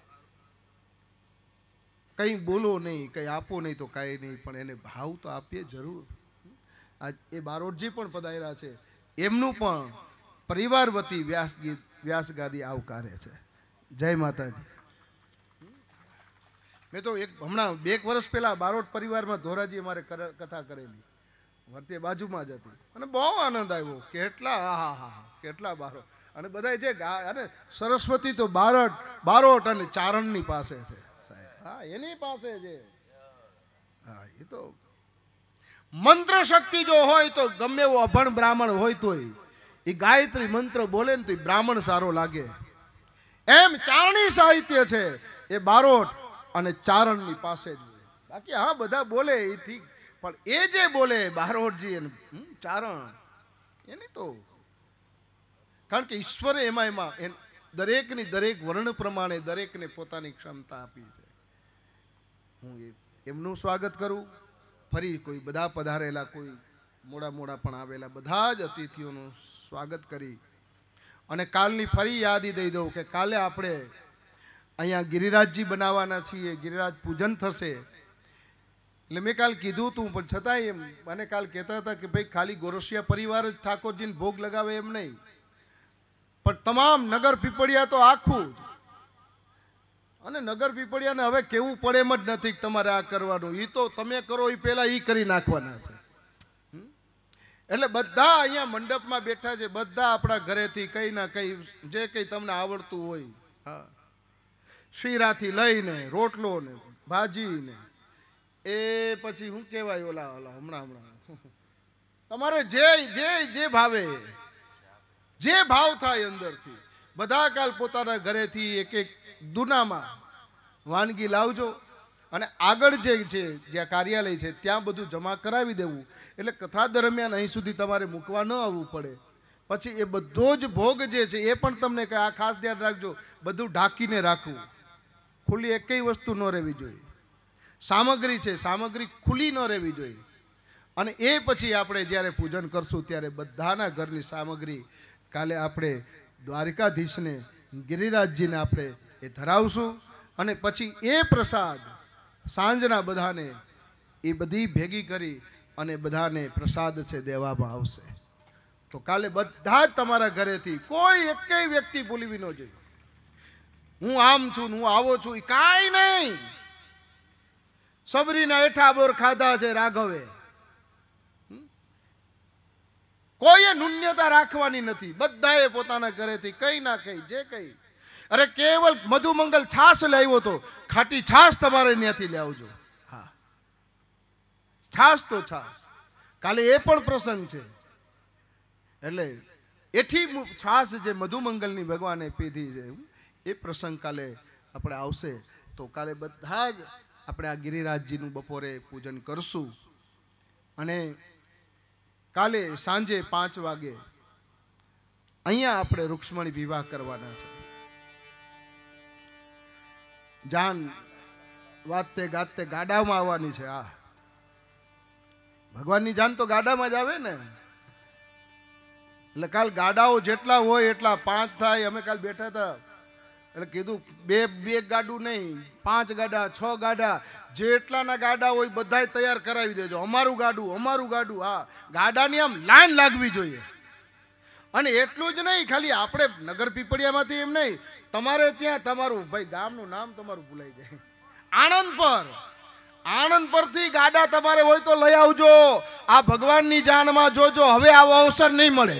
કંઈ બોલો નહીં, કંઈ આપો નહીં તો કાંઈ નહીં, પણ એને ભાવ તો આપીએ જરૂર. આજ એ બારોટજી પણ પધાર્યા છે, એમનું પણ પરિવાર વતી વ્યાસ ગીત વ્યાસગાદી આવકારે છે. જય માતાજી. મેં તો એક હમણાં બે એક વર્ષ પહેલા બારોટ પરિવારમાં ધોરાજી અમારે કથા કરેલી, વર્તે બાજુમાં જ હતી, અને બહુ આનંદ આવ્યો. કેટલા હા હા હા કેટલા બારોટ, અને બધા જે અને સરસ્વતી તો બારોટ બારોટ અને ચારણની પાસે છે સાહેબ. હા એની પાસે છે. હા એ તો મંત્ર શક્તિ જો હોય તો ગમે એવો અભણ બ્રાહ્મણ હોય તોય એ ગાયત્રી મંત્ર બોલે ને તો બ્રાહ્મણ સારો લાગે. એમ ચારણી સાહિત્ય છે એ બારોટ અને ચારણની પાસે જ છે. બાકી હા બધા બોલે એ ઠીક, પણ એ જે બોલે બારોટજી અને ચારણ એની તો, કારણ કે ઈશ્વરે એમાં એમાં દરેકની દરેક વર્ણ પ્રમાણે દરેકને પોતાની ક્ષમતા આપી છે. હું એમનું સ્વાગત કરું. ફરી કોઈ બધા પધારેલા, કોઈ મોડા મોડા પણ આવેલા બધા જ અતિથિઓનું સ્વાગત કરી અને કાલની ફરી યાદી દઈ દઉં કે કાલે આપણે અહીંયા ગિરિરાજજી બનાવવાના છીએ, ગિરિરાજ પૂજન થશે. એટલે મેં કાલ કીધું હતું, પણ છતાંય એમ મને કાલ કહેતા હતા કે ભાઈ ખાલી ગોરસિયા પરિવાર જ ઠાકોરજીને ભોગ લગાવે એમ નહીં, પણ તમામ નગર પીપળિયા તો આખું જ. અને નગર પીપળિયાને હવે કેવું પડે એમ જ નથી તમારે આ કરવાનું, એ તો તમે કરો એ પહેલા એ કરી નાખવાના છે. એટલે બધા અહીંયા મંડપમાં બેઠા છે, બધા આપણા ઘરેથી કઈ ના કઈ જે કઈ તમને આવડતું હોય, હા શીરાથી લઈને રોટલો ને ભાજી ને એ પછી શું કહેવાય ઓલા ઓલા હમણાં હમણાં તમારે જે જે જે ભાવે, જે ભાવ થાય અંદરથી બધા કાલ પોતાના ઘરેથી એક એક દુનામાં વાનગી લાવજો. અને આગળ જે છે જ્યાં કાર્યાલય છે ત્યાં બધું જમા કરાવી દેવું, એટલે કથા દરમિયાન અહીં સુધી તમારે મૂકવા ન આવવું પડે. પછી એ બધો જ ભોગ જે છે એ પણ તમને કહે આ ખાસ ધ્યાન રાખજો, બધું ઢાંકીને રાખવું, ખુલ્લી એકેય વસ્તુ ન રહેવી જોઈએ. સામગ્રી છે સામગ્રી ખુલ્લી ન રહેવી જોઈએ. અને એ પછી આપણે જ્યારે પૂજન કરશું ત્યારે બધાના ઘરની સામગ્રી કાલે આપણે દ્વારિકાધીશને ગિરિરાજજીને આપણે એ ધરાવશું. અને પછી એ પ્રસાદ સાંજના બધાને એ બધી ભેગી કરી અને બધાને પ્રસાદ છે દેવામાં આવશે. તો કાલે બધા જ તમારા ઘરેથી કોઈ એકેય વ્યક્તિ ભૂલવી ન જોઈએ. હું આમ છું, હું આવો છું, કાંઈ નહીં. સબરીના એઠા બોર ખાધા છે રાઘવે, કોઈએ નુન્યતા રાખવાની નથી. બધાએ પોતાના ઘરેથી કઈ ના કઈ જે કઈ, અરે કેવલ મધુમંગલ છાસ લાવ્યો તો ખાટી છાસ તમારે ત્યાંથી લાવજો. હા છાસ તો છાસ, કાલે એ પણ પ્રસંગ છે. એટલે એથી છાસ જે મધુમંગલની ભગવાને પીધી છે એ પ્રસંગ કાલે આપણે આવશે. તો કાલે બધા જ આપણે આ ગિરિરાજજીનું બપોરે પૂજન કરશું. અને કાલે સાંજે પાંચ વાગે અહીંયા આપણે રૂક્ષ્મણી વિવાહ કરવાના છે. જાન વાતે ગાતે ગાડામાં આવવાની છે. આ ભગવાનની જાન તો ગાડામાં જ આવે ને. એટલે કાલ ગાડાઓ જેટલા હોય એટલા પાંચ થાય. અમે કાલ બેઠા હતા એટલે કીધું બે બે ગાડું નહીં, પાંચ ગાડા, છ ગાડા, જેટલાના ગાડા હોય બધાય તૈયાર કરાવી દેજો. અમારું ગાડું, અમારું ગાડું. હા ગાડાની આમ લાઈન લાગવી જોઈએ. અને એટલું જ નહીં, ખાલી આપણે નગર પીપળિયામાંથી એમ નહીં, તમારે ત્યાં તમારું ભાઈ ગામનું નામ તમારું ભૂલાઈ જાય, આણંદ પર, આણંદ પરથી ગાડા તમારે હોય તો લઈ આવજો. આ ભગવાનની જાનમાં જોજો, હવે આવો અવસર નહીં મળે.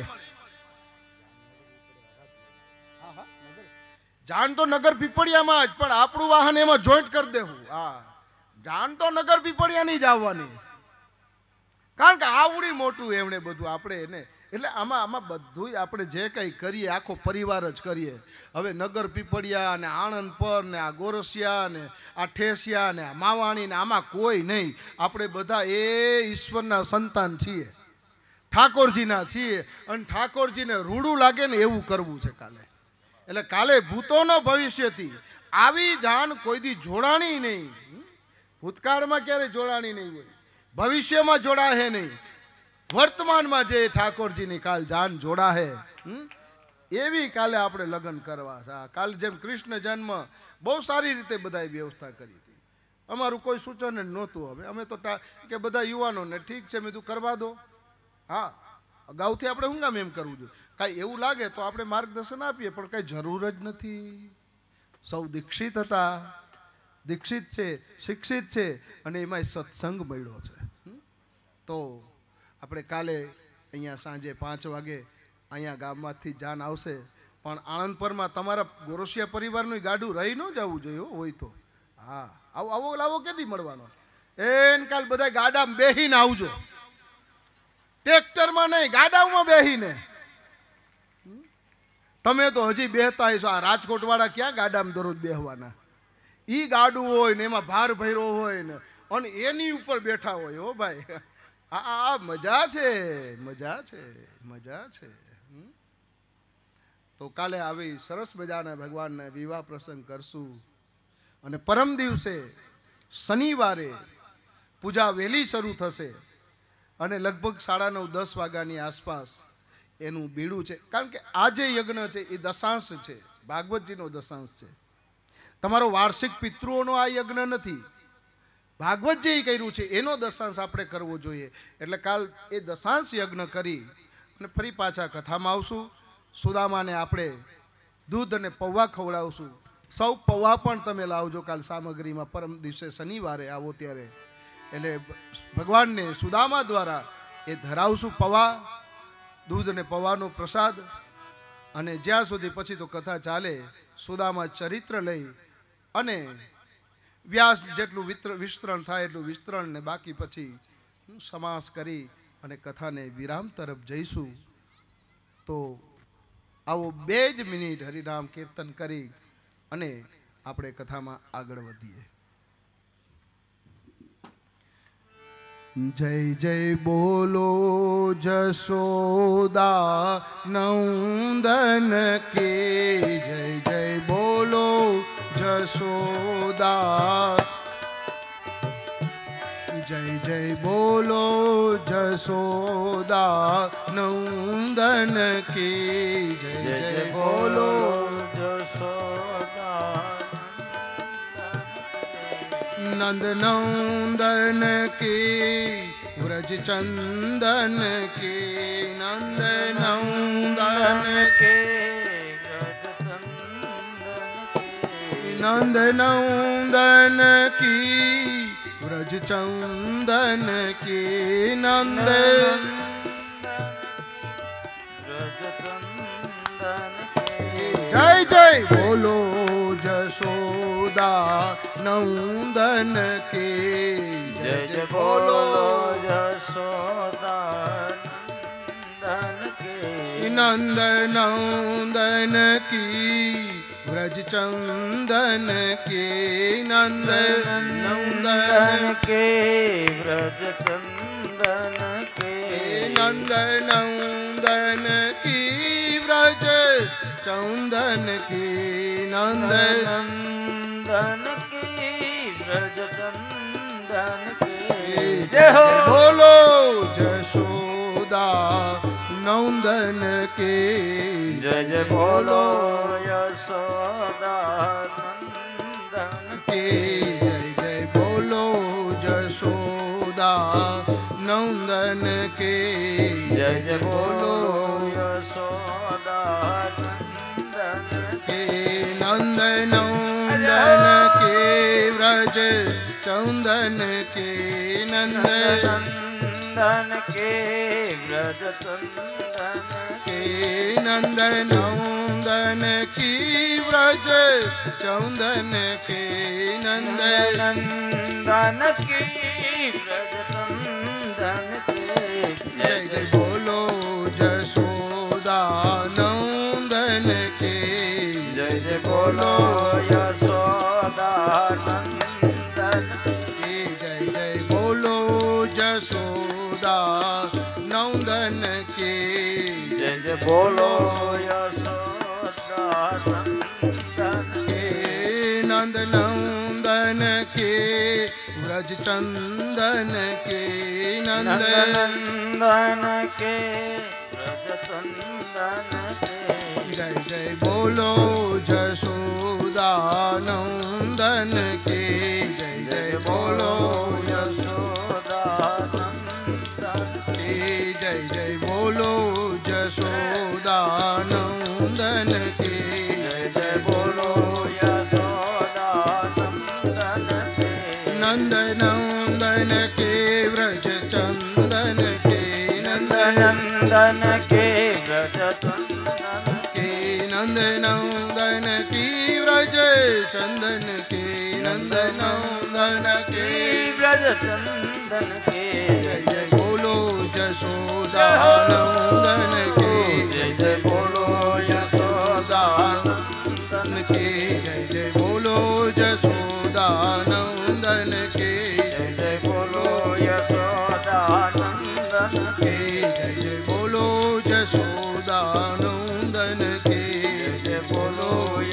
જાન તો નગર પીપળિયામાં જ, પણ આપણું વાહન એમાં જોઈન્ટ કરી દેવું. હા જાન તો નગર પીપળિયાની જ આવવાની, કારણ કે આવડી મોટું એમણે બધું આપણે એને. એટલે આમાં આમાં બધું આપણે જે કંઈ કરીએ આખો પરિવાર જ કરીએ. હવે નગર પીપળિયા ને આણંદ પર ને આ ગોરસિયા ને આ ઠેસિયા ને આ માવાણી ને આમાં કોઈ નહીં. આપણે બધા એ ઈશ્વરના સંતાન છીએ. ઠાકોરજીના છીએ અને ઠાકોરજીને રૂડું લાગે ને એવું કરવું છે કાલે. એટલે કાલે ભૂતોનો ભવિષ્યથી આવી જાન કોઈ દી જોડાણી નહીં. ભૂતકાળમાં ક્યારે જોડાણી નહીં હોય, ભવિષ્યમાં જોડાહે નહીં, વર્તમાનમાં જે ઠાકોરજીની કાલ જાન જોડાહે એવી કાલે આપણે લગ્ન કરવા છે. કાલ જેમ કૃષ્ણ જન્મ બહુ સારી રીતે બધાએ વ્યવસ્થા કરી હતી. અમારું કોઈ સૂચન જ નહોતું. હવે અમે તો કે બધા યુવાનોને ઠીક છે મેં તું કરવા દો. હા, અગાઉથી આપણે હું કામ એમ કરવું જોઈએ? કાંઈ એવું લાગે તો આપણે માર્ગદર્શન આપીએ, પણ કાંઈ જરૂર જ નથી. સૌ દીક્ષિત હતા, દીક્ષિત છે, શિક્ષિત છે, અને એમાંય સત્સંગ મળ્યો છે. તો આપણે કાલે અહીંયા સાંજે પાંચ વાગે અહીંયા ગામમાંથી જાન આવશે. પણ આણંદપરમાં તમારા ગોરસિયા પરિવારનું ગાડું રહી ન જવું જોઈએ હોય તો. હા, આવો આવો લાવો કેદી મળવાનો? એને કાલ બધા ગાડામાં બેહીને આવજો, ટ્રેક્ટરમાં નહીં ગાડામાં બેહીને. તમે તો હજી બેહતા હશો, આ રાજકોટ વાળા ક્યાં ગાડામાં દરરોજ બેહવાના? ઈ ગાડું હોય ને એમાં ભાર ભર્યો હોય ને અને એની ઉપર બેઠા હોય. હો ભાઈ, આ આ મજા છે, મજા છે, મજા છે. તો કાલે આવી સરસ મજાના ભગવાનને વિવાહ પ્રસંગ કરશું. અને પરમ દિવસે શનિવારે પૂજા વહેલી શરૂ થશે અને લગભગ સાડા નવ દસ વાગ્યાની આસપાસ એનું બીડું છે. કારણ કે આ જે યજ્ઞ છે એ દશાંશ છે, ભાગવતજીનો દશાંશ છે. તમારો વાર્ષિક પિતૃઓનો આ યજ્ઞ નથી, ભાગવતજી કર્યું છે એનો દશાંશ આપણે કરવો જોઈએ. એટલે કાલ એ દશાંશ યજ્ઞ કરી અને ફરી પાછા કથામાં આવશું. સુદામાને આપણે દૂધ અને પૌવા ખવડાવશું. સૌ પૌવા પણ તમે લાવજો કાલ સામગ્રીમાં, પરમ દિવસે શનિવારે આવો ત્યારે. એટલે ભગવાનને સુદામા દ્વારા એ ધરાવશું પૌવા, દૂધ અને પૌવાનો પ્રસાદ. અને જ્યાં સુધી પછી તો કથા ચાલે, સુદામા ચરિત્ર લઈ અને વ્યાસ જેટલું વિસ્તરણ થાય એટલું વિસ્તરણ, ને બાકી પછી સમાસ કરી અને કથાને વિરામ તરફ જઈશું. તો આવો બે જ મિનિટ હરિનામ કીર્તન કરી અને આપણે કથામાં આગળ વધીએ. જય જય બોલો જશોદા નંદન કે, જય જય બોલો જશોદા, જય જય બોલો જશોદા નંદન કે, જય જય બોલો જશોદા નંદ નંદન કે, વ્રજ ચંદન કે, નંદ નંદન કે, નંદ નંદન કી, વ્રજ ચંદન કે, નંદ જય જય બોલો જશોદા નંદન કે, જય જય બોલો જશોદા નંદન કે, નંદ નંદન કી, વ્રજ ચંદન કે, નંદ નંદન કે, વ્રજ ચંદન કે, નંદ નંદન કી, વ્રજ ચંદન કે, નંદ નંદન કી, વ્રજ ચંદન કે, બોલો જશોદા નંદન કે, જય જય બોલો યશોદા નંદન કે, જય જય બોલો જશોદા નંદન કે, જય જય બોલો યશોદા નંદન કે, નંદ નંદન કે, વ્રજ ચંદન કે, નંદ નંદન કે, વ્રજ ચંદન કે, નંદ નંદન કી, વ્રજ ચંદન કે, નંદ નંદન કી, વ્રજ ચંદન કે, જય જય બોલો જશોદા નંદન કે, જય જય બોલો યશોદા નંદન કે, જય જય બોલો જશોદા નંદન के जय जय बोलो यशोदा नंदन के नंद नंदन के व्रज चंदन के नंद नंदन के व्रज चंदन के जय जय बोलो जशोदानंदन के जय जय बोलो यशोदानंदन के जय जय बोलो जशोदानंदन के जय जय बोलो यशोदानंदन के नंद नंदन के व्रज चंदन के नंद नंदन के व्रज चंदन के नंद नंदन की व्रज चंदन के नंद नंदन के व्रज चंदन के जय जय बोलो जशोदानंदन के जय जय बोलो यशोदानंदन के जय जय बोलो जशोदानंदन के जय जय बोलो यशोदानंदन के जय जय बोलो जशोदानंदन के जय जय बोलो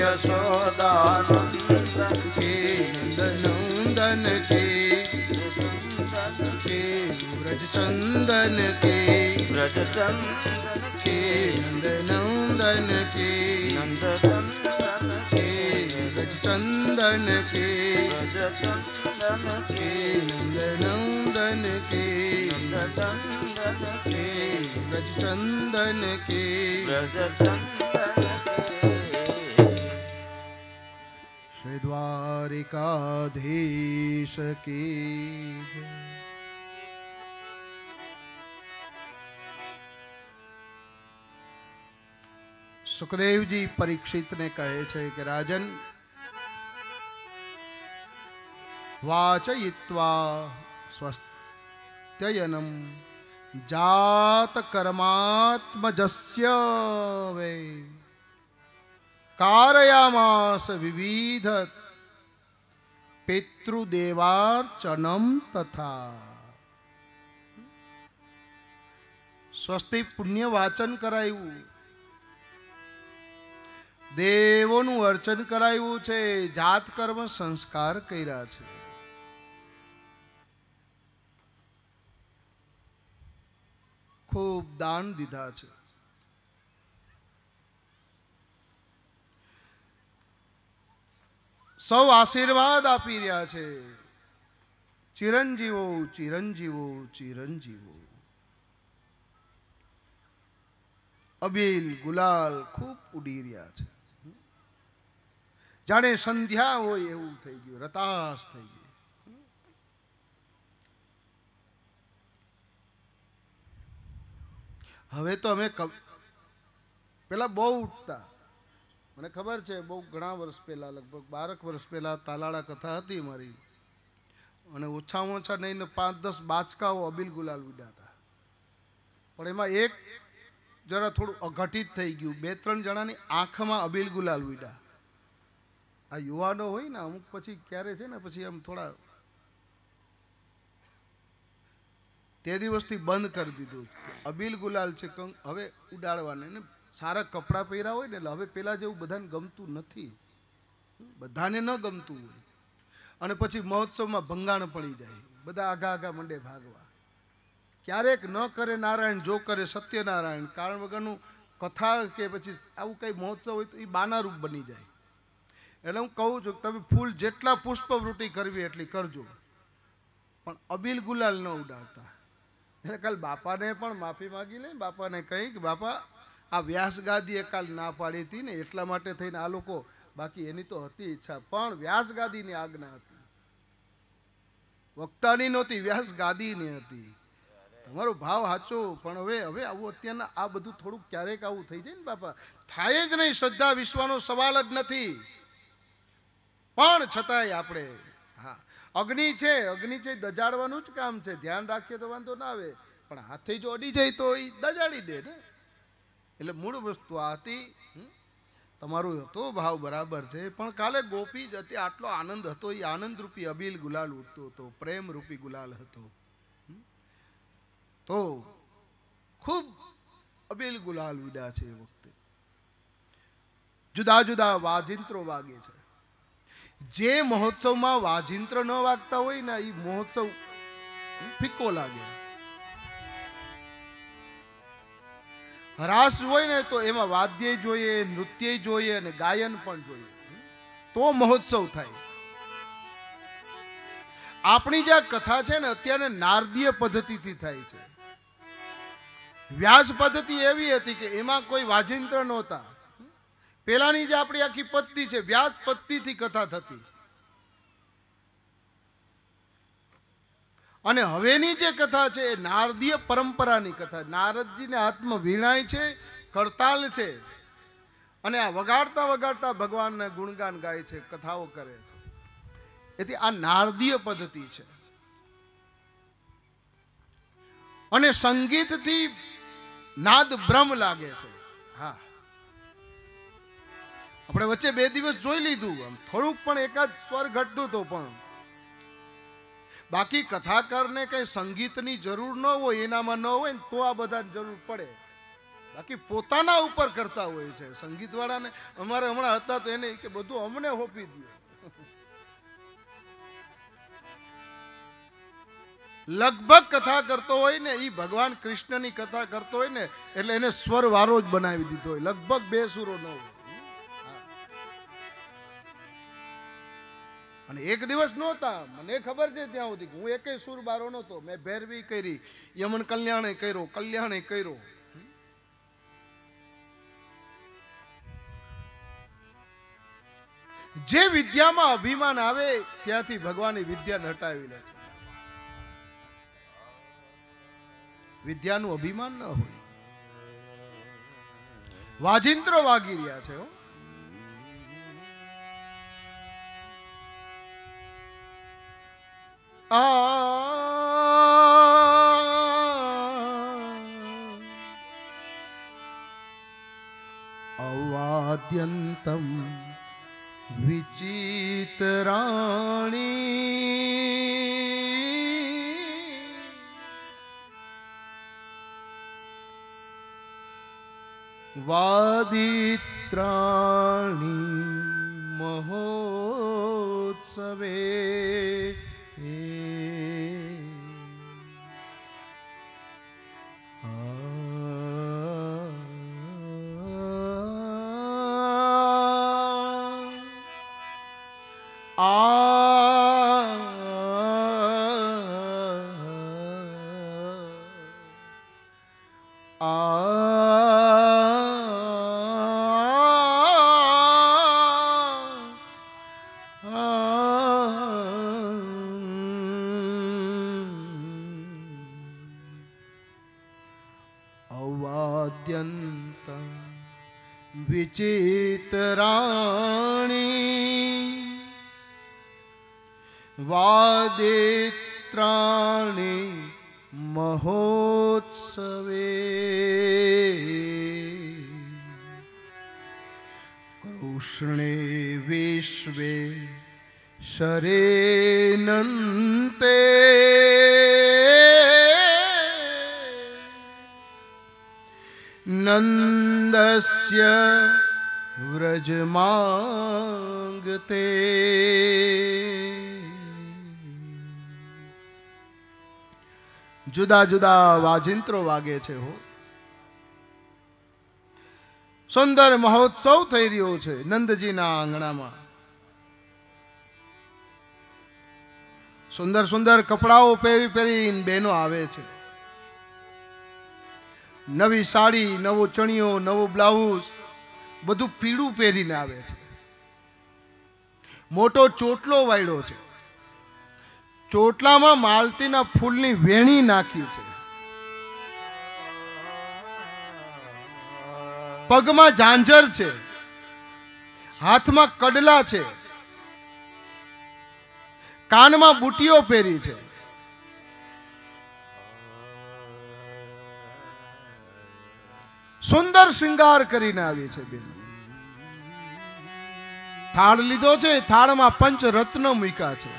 यशोदानंदन के नंदन के के व्रज चंदन के व्रज चंदन के नंद नंदन के नंद नंदन के व्रज चंदन के व्रज चंदन के नंद नंदन के नंद नंदन के व्रज चंदन के व्रज चंदन श्री द्वारिकाधीश की जय। सुखदेव जी परीक्षित ने कहे छे कि राजन वाचयित्वा स्वस्त्ययनम जात कर्मात्मजस्य वे कारयामास विविध पितृदेवार्चनम तथा સ્વસ્તિ પુણ્ય વાચન કરાયું, દેવોનું અર્ચન કરાયું છે, જાત કર્મ સંસ્કાર કર્યા છે. ખૂબ દાન દીધા છે. સૌ આશીર્વાદ આપી રહ્યા છે. ચિરંજીવો ચિરંજીવો ચિરંજીવો. અબીલ ગુલાલ ખૂબ ઉડી રહ્યા છે. જાણે સંધ્યા હોય એવું થઈ ગયું, રતાશ થઈ ગઈ. હવે તો અમે પેલા બહુ ઉઠતા, મને ખબર છે બહુ ઘણા વર્ષ પહેલા, લગભગ બારક વર્ષ પહેલા તાલાળા કથા હતી મારી, અને ઓછામાં ઓછા નહીં પાંચ દસ બાચકાઓ અબીલ ગુલાલ ઉડ્યા. પણ એમાં એક જરા થોડું અઘટિત થઈ ગયું, બે ત્રણ જણાની આંખમાં અબીલ ગુલાલ ઉડ્યા. આ યુવાનો હોય ને અમુક પછી ક્યારે છે ને પછી આમ થોડા તે દિવસથી બંધ કરી દીધું. અબીલ ગુલાલ છે હવે ઉડાડવાને, ને સારા કપડાં પહેર્યા હોય ને એટલે હવે પેલા જેવું બધાને ગમતું નથી, બધાને ન ગમતું હોય. અને પછી મહોત્સવમાં ભંગાણ પડી જાય, બધા આઘા આઘા મંડે ભાગવા. ક્યારેક ન કરે નારાયણ, જો કરે સત્યનારાયણ. કારણ વગરનું કથા કે પછી આવું કંઈ મહોત્સવ હોય તો એ બાનારૂપ બની જાય. એટલે હું કહું છું કે તમે ફૂલ જેટલા પુષ્પવૃત્તિ કરવી એટલી કરજો, પણ અબીલ ગુલાલ ન ઉડાડતા. એટલે કાલ બાપાને પણ માફી માગી લે, બાપાને કહી કે બાપા આ વ્યાસ ગાદીએ કાલ ના પાડી હતી ને એટલા માટે થઈને આ લોકો, બાકી એની તો હતી ઈચ્છા, પણ વ્યાસ ગાદીની આજ્ઞા હતી, વક્તાની નહોતી, વ્યાસ ગાદીની હતી. તમારો ભાવ સાચો, પણ હવે હવે આવું અત્યારના આ બધું થોડુંક ક્યારેક આવું થઈ જાય ને બાપા, થાય જ નહીં. શ્રદ્ધા વિશ્વાનો સવાલ જ નથી. પણ છતાંય આપણે હા અગ્નિ છે, અગ્નિ છે દજાડવાનું જ કામ છે, ધ્યાન રાખીએ તો વાંધો ના આવે, પણ હાથે જો અડી જાય તો એ દજાડી દે ને. એટલે મૂળ વસ્તુ આ હતી. તમારો હતો ભાવ બરાબર છે, પણ કાલે ગોપી જ હતી, આટલો આનંદ હતો, એ આનંદ રૂપી અબીલ ગુલાલ ઉઠતો હતો, પ્રેમ રૂપી ગુલાલ હતો. તો ખૂબ અબેલ ગુલાલ ઉડ્યા છે. એ વખતે જુદા જુદા વાજિંત્રો વાગે છે. જે મહોત્સવમાં વાજિંત્ર ન વાગતા હોય ને એ મહોત્સવ ફીકો લાગે. રાસ હોય ને તો એમાં વાદ્ય જોઈએ, નૃત્ય જોઈએ અને ગાયન પણ જોઈએ, તો મહોત્સવ થાય. આપણી જે કથા છે ને અત્યારે નારદીય પદ્ધતિથી થાય છે. વ્યાસ પદ્ધતિ એવી હતી કે એમાં કોઈ વાજિંત્ર નહોતા. પેલાની જે આપણી આખી પદ્ધતિ છે વ્યાસ પદ્ધતિથી કથા થતી, અને હવેની જે કથા છે એ નારદીય પરંપરાની કથા. નારદજીને હાથમાં વીણાય છે, કરતાલ છે, અને આ વગાડતા વગાડતા ભગવાનને ગુણગાન ગાય છે, કથાઓ કરે છે. એથી આ નારદીય પદ્ધતિ છે. અને સંગીતથી નાદ બ્રહ્મ લાગે છે. હા, આપણે વચ્ચે બે દિવસ જોઈ લીધું, આમ થોડુંક પણ એકાદ સ્વર ઘટતું તો પણ બાકી કથાકારને કઈ સંગીતની જરૂર ન હોય, એનામાં ન હોય ને તો આ બધાની જરૂર પડે. બાકી પોતાના ઉપર કરતા હોય છે સંગીત વાળાને. અમારે હમણાં હતા તો એને કે બધું અમને હોપી દો. લગભગ કથા કરતો હોય ને એ ભગવાન કૃષ્ણની કથા કરતો હોય ને એટલે એને સ્વર વારો જ બનાવી દીધો હોય, લગભગ બે સુરો ન હોય. અને એક દિવસ નહોતા, મને ખબર છે ત્યાં સુધી હું એકેય સુર બારો નહોતો. મેં ભૈરવી કરી, યમન કલ્યાણે કર્યો, કલ્યાણે કર્યો. જે વિદ્યામાં અભિમાન આવે ત્યાંથી ભગવાનની વિદ્યાને હટાવી લે છે. વિદ્યાનું અભિમાન ન હોય. વાજિંત્રો વાગી રહ્યા છે. અવાદ્યંતમ વિચિતરાણી વાદિત્રાણી મહોત્સવે અવાદ્યંત વિચિતરાણી વાદિત્રાણી મહોત્સવે કૃષ્ણે વિશ્વે શરેનંતે નંદસ્ય વ્રજમાંગતે. જુદા જુદા વાજિંત્રો વાગે છે. હો, સુંદર મહોત્સવ થઈ રહ્યો છે નંદજીના આંગણામાં. સુંદર સુંદર કપડાઓ પહેરી પહેરીને બહેનો આવે છે. નવી સાડી, નવો ચણિયો, નવો બ્લાઉઝ, બધું પીળું પહેરીને આવે છે. મોટો ચોટલો વાળ્યો છે. ચોટલામાં માલતીના ફૂલની વેણી નાખી છે. પગમાં ઝાંઝર છે, હાથમાં કડલા છે, કાનમાં બુટીઓ પહેરી છે. સુંદર શૃંગાર કરીને આવી છે બેન. થાળ લીધો છે, થાળમાં પંચ રત્ન મૂક્યા છે.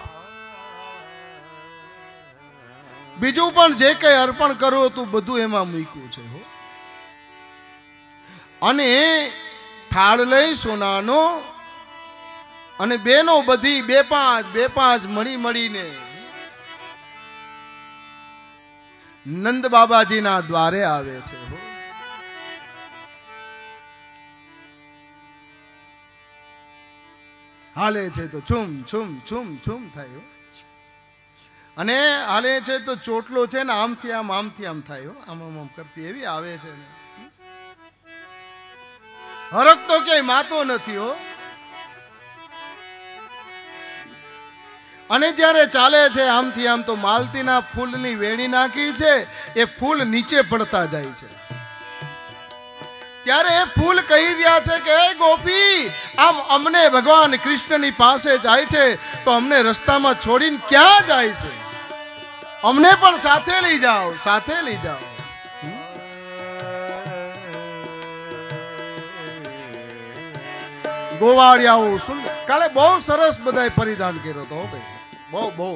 બીજું પણ જે કઈ અર્પણ કરવું હતું બધું એમાં મૂક્યું છે. હો, અને થાળ લઈ સોનાનો, અને બેનો બધી બે પાંચ બે પાંચ મળી મળીને નંદ બાબાજીના દ્વારે આવે છે. હાલે છે તો છુમ છુમ છુમ છુમ થાય, અને હાલે છે તો ચોટલો છે ને આમથી આમ આમથી આમ થાય, આમ આમ આમ કરતી એવી આવે છે ને. હરક તો ક્યાંય માતો નથી હો. અને જ્યારે ચાલે છે આમથી આમ તો માલતીના ફૂલની વેણી નાખી છે, એ ફૂલ નીચે પડતા જાય છે. ત્યારે એ ફૂલ કહી રહ્યા છે કે હે ગોપી, આમ અમને ભગવાન કૃષ્ણની પાસે જાય છે તો અમને રસ્તામાં છોડીને ક્યાં જાય છે? અમને પણ સાથે લઈ જાઓ, સાથે લઈ જાઓ. ગોવાળિયાઓ સુન, કાલે બહુ સરસ બધાય પરિધાન કર્યો હતો ભાઈ, બહુ બહુ.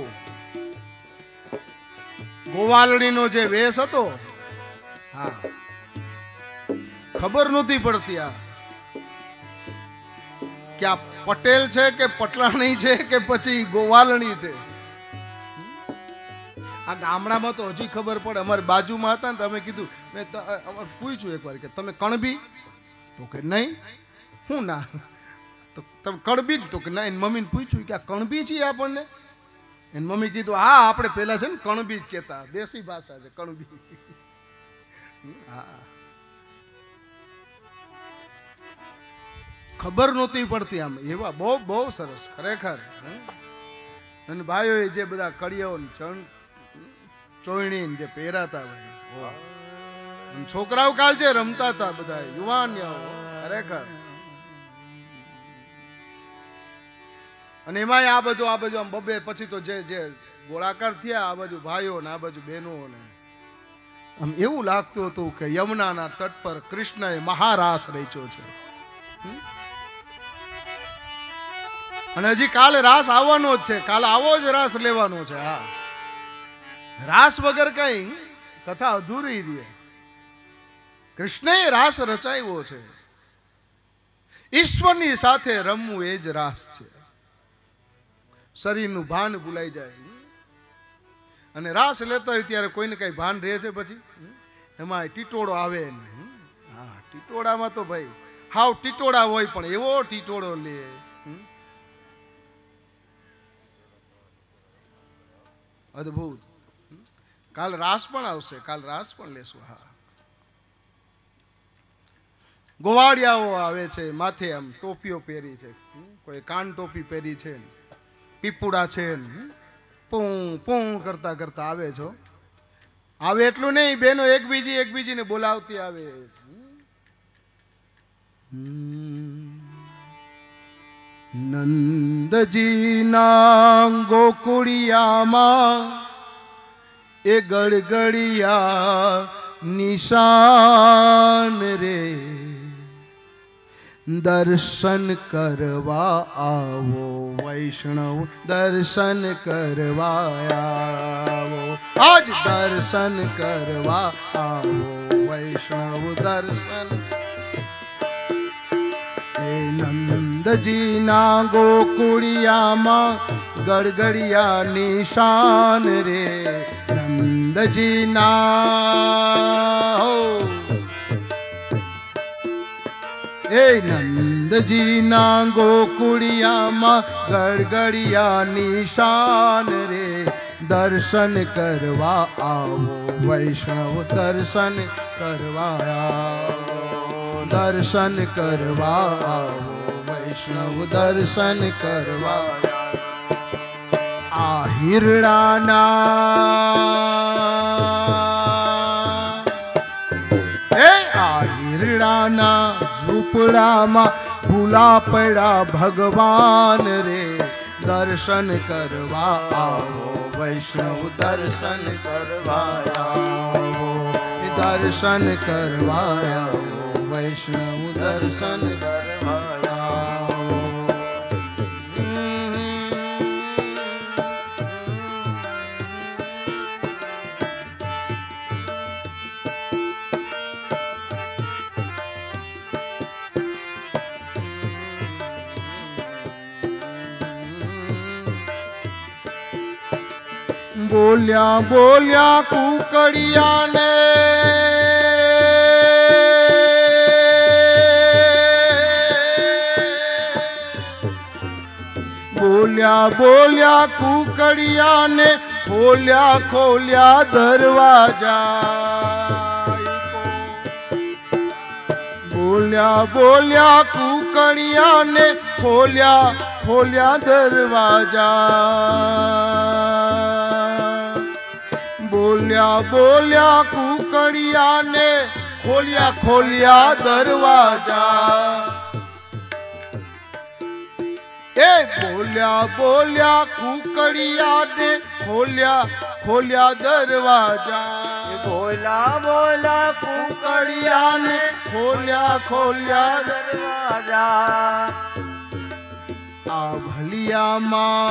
ગોવાળણીનો જે વેશ હતો, હા, ખબર નહોતી પડતી આ કે આ પટેલ છે કે પટલાણી છે કે પછી ગોવાળણી છે. આ ગામડામાં તો હજી ખબર પડે. અમારી બાજુમાં હતા ને, તમે કીધું, મેં પૂછ્યું એકવાર કે તમે કણબી? તો કે નહીં. હું ના, તો તમે કણબી? તો કે ના. એની મમ્મીને પૂછ્યું કે આ કણબી છીએ આપણને? એની મમ્મી કીધું હા, આપણે પેલા છે ને કણબી જ કહેતા, દેશી ભાષા છે કણબી. હા, ખબર નહોતી પડતી આમ. એવા બહુ બહુ સરસ ખરેખર. અને ભાઈઓએ જે બધા કડિયાઓ ચણ ચોયણી જે પહેરાતા હોય, છોકરાઓ કાલ જે રમતા હતા બધા યુવાન ખરેખર. અને એમાં આ બધું આ બધું આમ બબે પછી તો જે જે ગોળાકાર થયા, આ બાજુ ભાઈઓ ને આ બાજુ બહેનો ને, આમ એવું લાગતું હતું કે યમુનાના તટ પર કૃષ્ણએ મહારાસ રચ્યો છે. અને હજી કાલે રાસ આવવાનો જ છે, કાલે આવો જ રાસ લેવાનો છે. હા, રાસ વગર કઈ કથા અધૂરી રહે. કૃષ્ણએ રાસ રચાવ્યો છે. ઈશ્વરની સાથે રમવું એ જ રાસ છે. શરીરનું ભાન ભૂલાઈ જાય. અને રાસ લેતા હોય ત્યારે કોઈને કઈ ભાન રહે છે પછી? એમાં ટીટોળો આવે ને, હા, ટીટોળામાં તો ભાઈ હાવ ટીટોળા હોય, પણ એવો ટીટોળો લે. અદભુત. કાલ રાસ પણ આવશે, કાલ રાસ પણ લેશું. હા, ગોવાળિયાઓ આવે છે, માથે આમ ટોપીઓ પહેરી છે, કોઈ કાન ટોપી પહેરી છે, પીપુડા છે, પૂં પૂં કરતા કરતા આવે છો. આવે એટલું નહીં, બેનો એકબીજી એકબીજીને બોલાવતી આવે. નંદજીના ગોકુળિયામાં એ ગડગડિયા નિશાન રે, દર્શન કરવા આવો વૈષ્ણવ, દર્શન કરવા આવો, આજ દર્શન કરવા આવો વૈષ્ણવ, દર્શન. એ નંદજીના ગોકુળિયામાં ગડગડિયા નિશાન રે, નંદજીના હો, એ નંદજીના ગોકુળિયામાં ગડગડિયા નિશાન રે, દર્શન કરવા આવો વૈષ્ણવ, દર્શન કરવા આવો, દર્શન કરવા આવો વૈષ્ણવ, દર્શન કરવા. આ હિરડાના એ આ હિરડાના ઝૂંપડામાં ભૂલા પડ્યા ભગવાન રે, દર્શન કરવા આવો વૈષ્ણવ, દર્શન કરવા આવો, દર્શન કરવા આવો વૈષ્ણવ, દર્શન કરવા આવો. बोल्या बोल्या कुकड़िया ने बोल्या बोल्या कुकड़िया ने खोल्या खोल्या दरवाजा बोल्या बोल्या कुकड़िया ने खोल्या खोल्या दरवाजा बोल्या बोल्या कुकड़िया ने खोल्या खोल्या दरवाजा ए बोल्या बोल्या कुकड़िया ने खोल्या खोल्या दरवाजा बोला बोला कुकड़िया ने खोल्या खोल्या दरवाजा आ भलिया माँ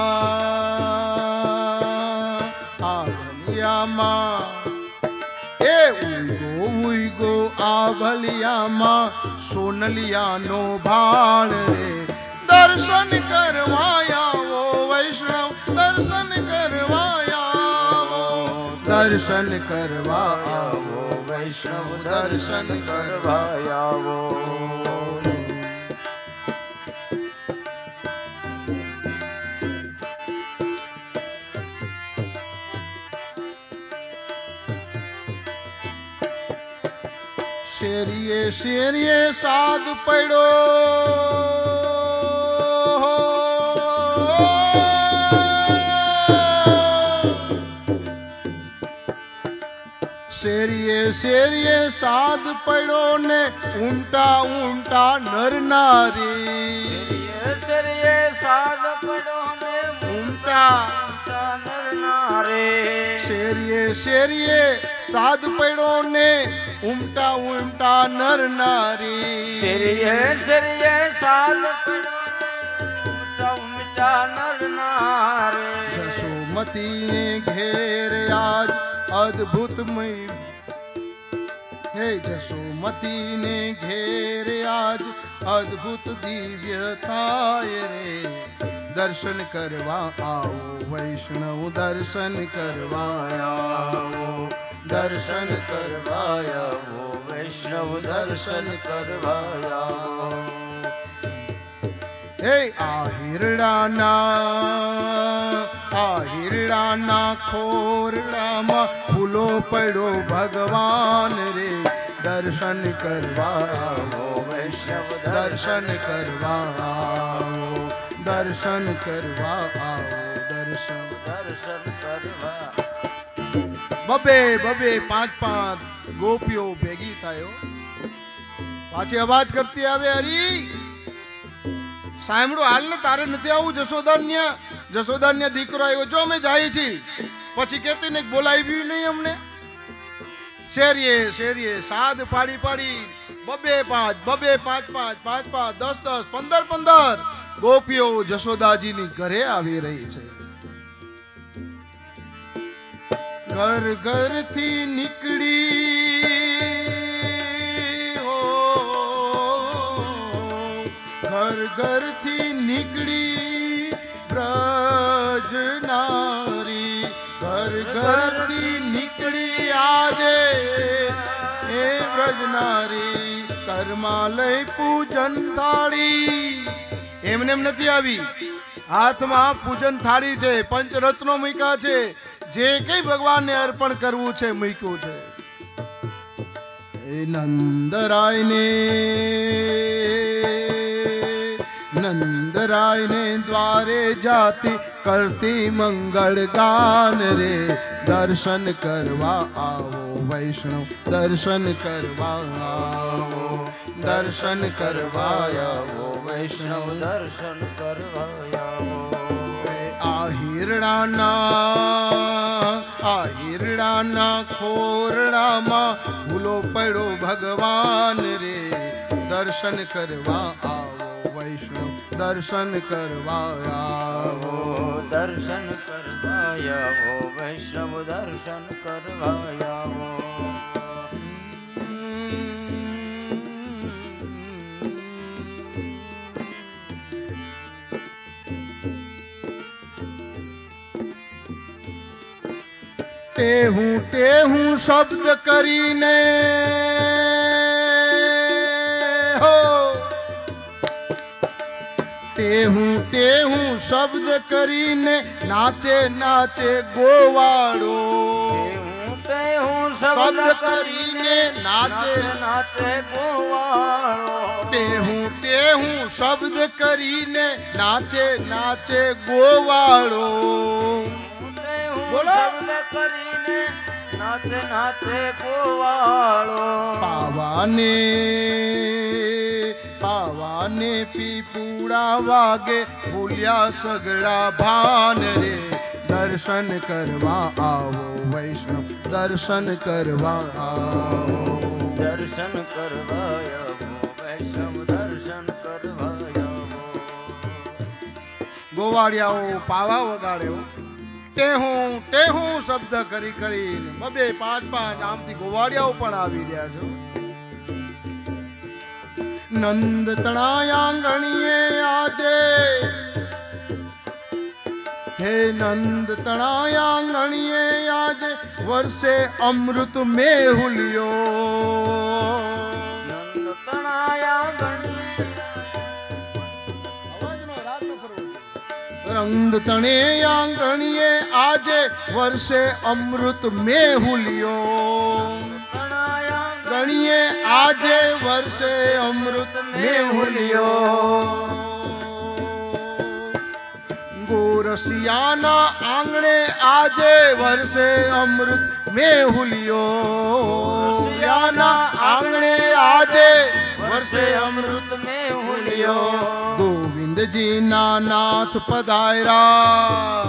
आ भलिया माँ ए उइगो उइगो आ भलिया माँ सोनलिया नो भाण रे दर्शन करवाया वो वैष्णव दर्शन करवाया वो दर्शन करवाया वो वैष्णव दर्शन करवाया वो शेरिए शेरिए साध पड़ो शेरिए शेरिए साध पड़ो ने ऊंटा ऊंटा नर नारी ये सरिये साध पड़ो ने ऊंटा ऊंटा नर नारे शेरिए शेरिए साध पड़ो ने उमटा उमटा नर नारी सरिये सरिये साध पड़ो ने ऊंटा ऊंटा नर नारे जसोमती ने घेर आज अद्भुतमय हे जसोमती ने घेर आज अद्भुत दिव्य थाय रे दर्शन करवा आओ वैष्णव दर्शन करवाया वो दर्शन करवाया वो वैष्णव दर्शन करवाया हे आहिरडाना आहिरडाना खोरडामा फूलो पड़ो भगवान रे दर्शन करवाओ वैष्णव दर्शन करवाओ दर्शन करवाओ दर्शन दर्शन करवा बबे बबे पांच पांच गोपियों भेगी थायो पाछी अवाज करती आवे हरी સાંભળો હાલ ને તારે નથી આવું જશોદાન્ય જશોદાન્ય દીકરો આવ્યો જો અમે જાય છી પછી કેતી ને બોલાવી નહીં અમને શેરીએ શેરીએ સાદ પાડી પાડી બબે પાંચ બબે પાંચ પાંચ પાંચ પાંચ દસ દસ પંદર પંદર ગોપીઓ જશોદાજીની ઘરે આવી રહી છે ઘર ઘરથી નીકળી घर घर थी निकली ब्रज नारी घर घर थी निकली आजे ए ब्रज नारी करमालय पूजन थाળી એમને એમ નથી આવી હાથમાં પૂજન થાળી છે પંચરત્નો મૂક્યા છે જે કઈ ભગવાનને અર્પણ કરવું છે મૂક્યું છે એ નંદરાય ને नंदराय ने द्वारे जाती करती मंगल गान रे दर्शन करवा आओ वैष्णव दर्शन करवा आओ दर्शन करवाया वो वैष्णव दर्शन करवाया आहिरडाना आहिरडाना खोरडामा भूलो पड़ो भगवान रे दर्शन करवा आओ वैष्णव दर्शन करवाया वो दर्शन करवाया वो वैष्णव दर्शन करवाया वो ટેહું ટેહું શબ્દ કરીને હો ટેહું ટેહું શબ્દ કરીને નાચે નાચે ગોવાળો શબ્દ કરીને નાચે નાચે ગોવાળો ટેહું ટેહું શબ્દ કરીને નાચે નાચે ગોવાળો બોલો શબ્દ કરીને નાચે નાચે ગોવાળો પાવાને પાવાને પીપુડા વાગે ભૂલ્યા સગડા ભાન રે દર્શન કરવા આવો વૈષ્ણવ દર્શન કરવા આવો દર્શન કરવા આવો વૈષ્ણવ દર્શન કરવા આવો ગોવાળિયાઓ પાવા વગાડે ટેહું ટેહું શબ્દ કરી કરીને બબે પાંચ પાંચ આમથી ગોવાળિયાઓ પણ આવી રહ્યા છે નંદ તણાયાંગણીએ આજે હે નંદ તણાયાંગણીએ આજે વર્ષે અમૃત મેહુલ્યો નંદ તણાયાંગણીએ રંગ તણે આંગણીએ આજે વર્ષે અમૃત મેહુલ્યો ગણીએ આજે વર્ષે અમૃત મેહુલ્યો ગોરસિયાના આંગણે આજે વર્ષે અમૃત મેહુલ્યો સિયાના આંગણે આજે વર્ષે અમૃત મેહુલ્યો ગોવિંદજી ના નાથ પધાર્યા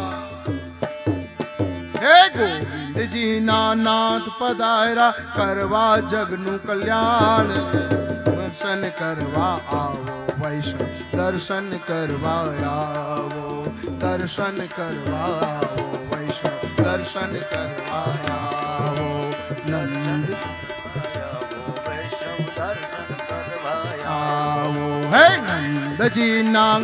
હે ગોવિંદજી ના નાથ પધાર્યા કરવા જગનું કલ્યાણ દર્શન કરવા આવો વૈષ્ણવ દર્શન કરવા આવો દર્શન કરવા આવો વૈષ્ણવ દર્શન કરવા આવો નંદ આવો હે નંદજી ના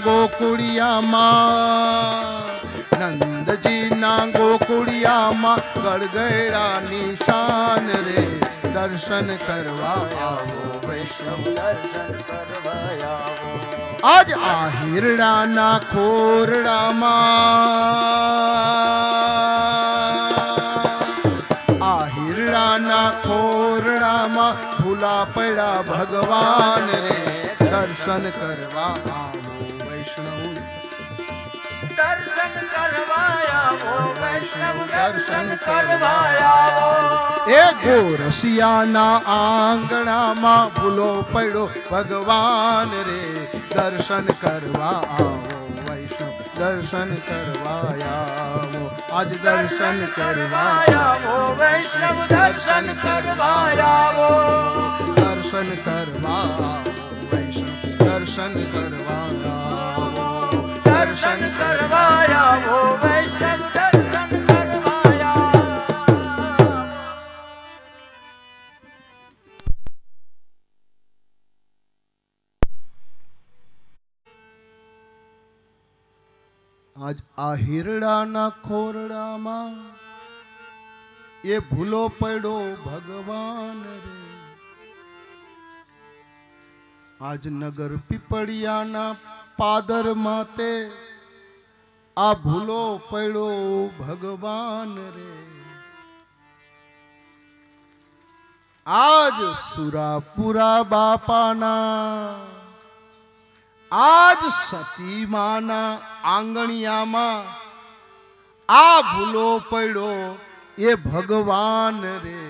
ગોકુળિયામાં નંદજી ના ગોકુળિયામાં ગળગડા નિશાન રે દર્શન કરવા આવો વૈષ્ણવ દર્શન કરવા આવો આજ આ હિરડાના ખોરડામાં આ હિરડાના ખોરડામાં ભૂલા પડ્યા ભગવાન રે દર્શન કરવા આવો વૈષ્ણવ દર્શન કરવા આવો વૈષ્ણવ દર્શન કરવા આવો એ ગોરસિયાના આંગણામાં ભૂલો પડ્યો ભગવાન રે દર્શન કરવા આવો વૈષ્ણવ દર્શન કરવા આવો આજ દર્શન કરવા આવો વૈષ્ણવ દર્શન કરવા આવો દર્શન કરવા આવો વૈષ્ણવ દર્શન કરવા આવો દર્શન કરવા આવો વૈષ્ણવ દર્શન કરવા આવો આજ આ હિરડાના ખોરડામાં એ ભૂલો પડ્યો ભગવાન રે આજ નગર પીપળિયાના પાદર માતે આ ભૂલો પડ્યો ભગવાન રે આજ સુરાપુરા બાપાના આજ સતીમાના આંગણિયામાં આ ભૂલો પડ્યો એ ભગવાન રે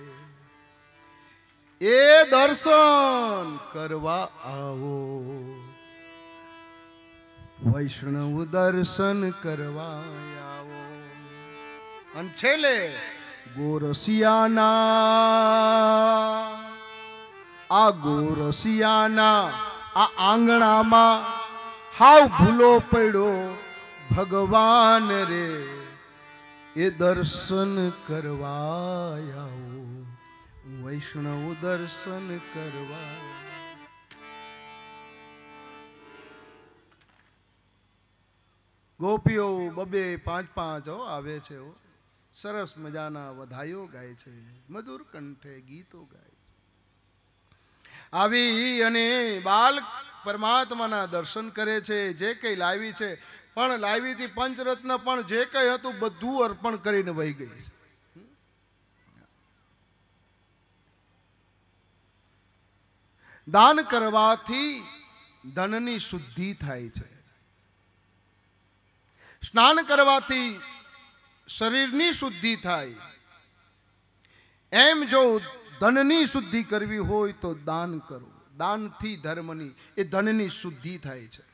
એ દર્શન કરવા આવો વૈષ્ણવ દર્શન કરવા આવો અને છેલ્લે ગોરસિયાના આ ગોરસિયાના આ આંગણામાં હાવ ભૂલો પડ્યો ભગવાન રે એ દર્શન કરવા આવો વૈષ્ણવ દર્શન કરવા ગોપીઓ બબે પાંચ પાંચ હો આવે છે હો સરસ મજાના વધાયો ગાય છે, મધુર કંઠે ગીતો ગાય છે. આવી અને બાલ પરમાત્માના દર્શન કરે છે. જે કંઈ લાવી છે પણ લાવી હતી પંચરત્ન, પણ જે કંઈ હતું બધું અર્પણ કરીને વહી ગઈ. દાન કરવાથી ધનની શુદ્ધિ થાય છે. સ્નાન કરવાથી શરીરની શુદ્ધિ થાય. એમ જો ધનની શુદ્ધિ કરવી હોય તો દાન કરો. દાનથી ધર્મની એ ધનની શુદ્ધિ થાય છે.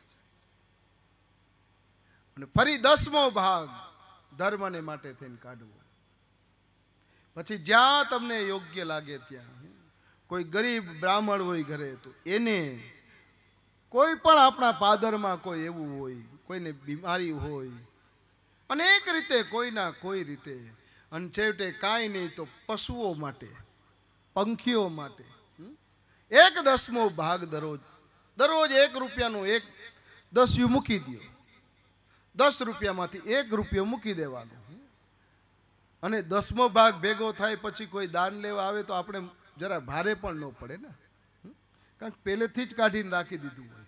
અને ફરી દસમો ભાગ ધર્મને માટે થઈને કાઢવો. પછી જ્યાં તમને યોગ્ય લાગે ત્યાં, કોઈ ગરીબ બ્રાહ્મણ હોય ઘરે તો એને, કોઈ પણ આપણા પાદરમાં કોઈ એવું હોય, કોઈને બીમારી હોય, અનેક રીતે કોઈના કોઈ રીતે, અને છેવટે કાંઈ નહીં તો પશુઓ માટે, પંખીઓ માટે એક દસમો ભાગ દરરોજ દરરોજ એક રૂપિયાનું એક દસ્યું મૂકી દો. દસ રૂપિયામાંથી એક રૂપિયો મૂકી દેવાનો. અને દસમો ભાગ ભેગો થાય પછી કોઈ દાન લેવા આવે તો આપણે જરા ભારે પણ ન પડે ને, કારણ કે પહેલેથી જ કાઢીને રાખી દીધું હોય.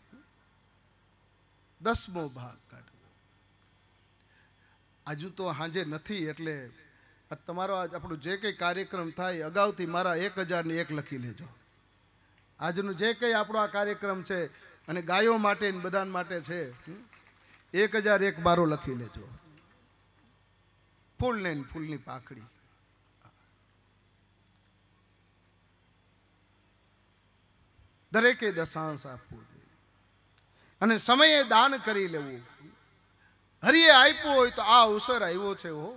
દસમો ભાગ કાઢવો. આજુ તો હાજે નથી એટલે તમારો આજ આપણું જે કંઈ કાર્યક્રમ થાય અગાઉથી મારા એક હજાર ને એક લખી લેજો. આજનું જે કંઈ આપણો આ કાર્યક્રમ છે અને ગાયો માટે ને બધા માટે છે, એક હજાર એક બારો લખી લેજો. ફૂલ ને ફૂલની પાખડી. દરેકે દશાંશ આપવું જોઈએ અને સમયે દાન કરી લેવું. હરિએ આપ્યું હોય તો આ અવસર આવ્યો છે. હો,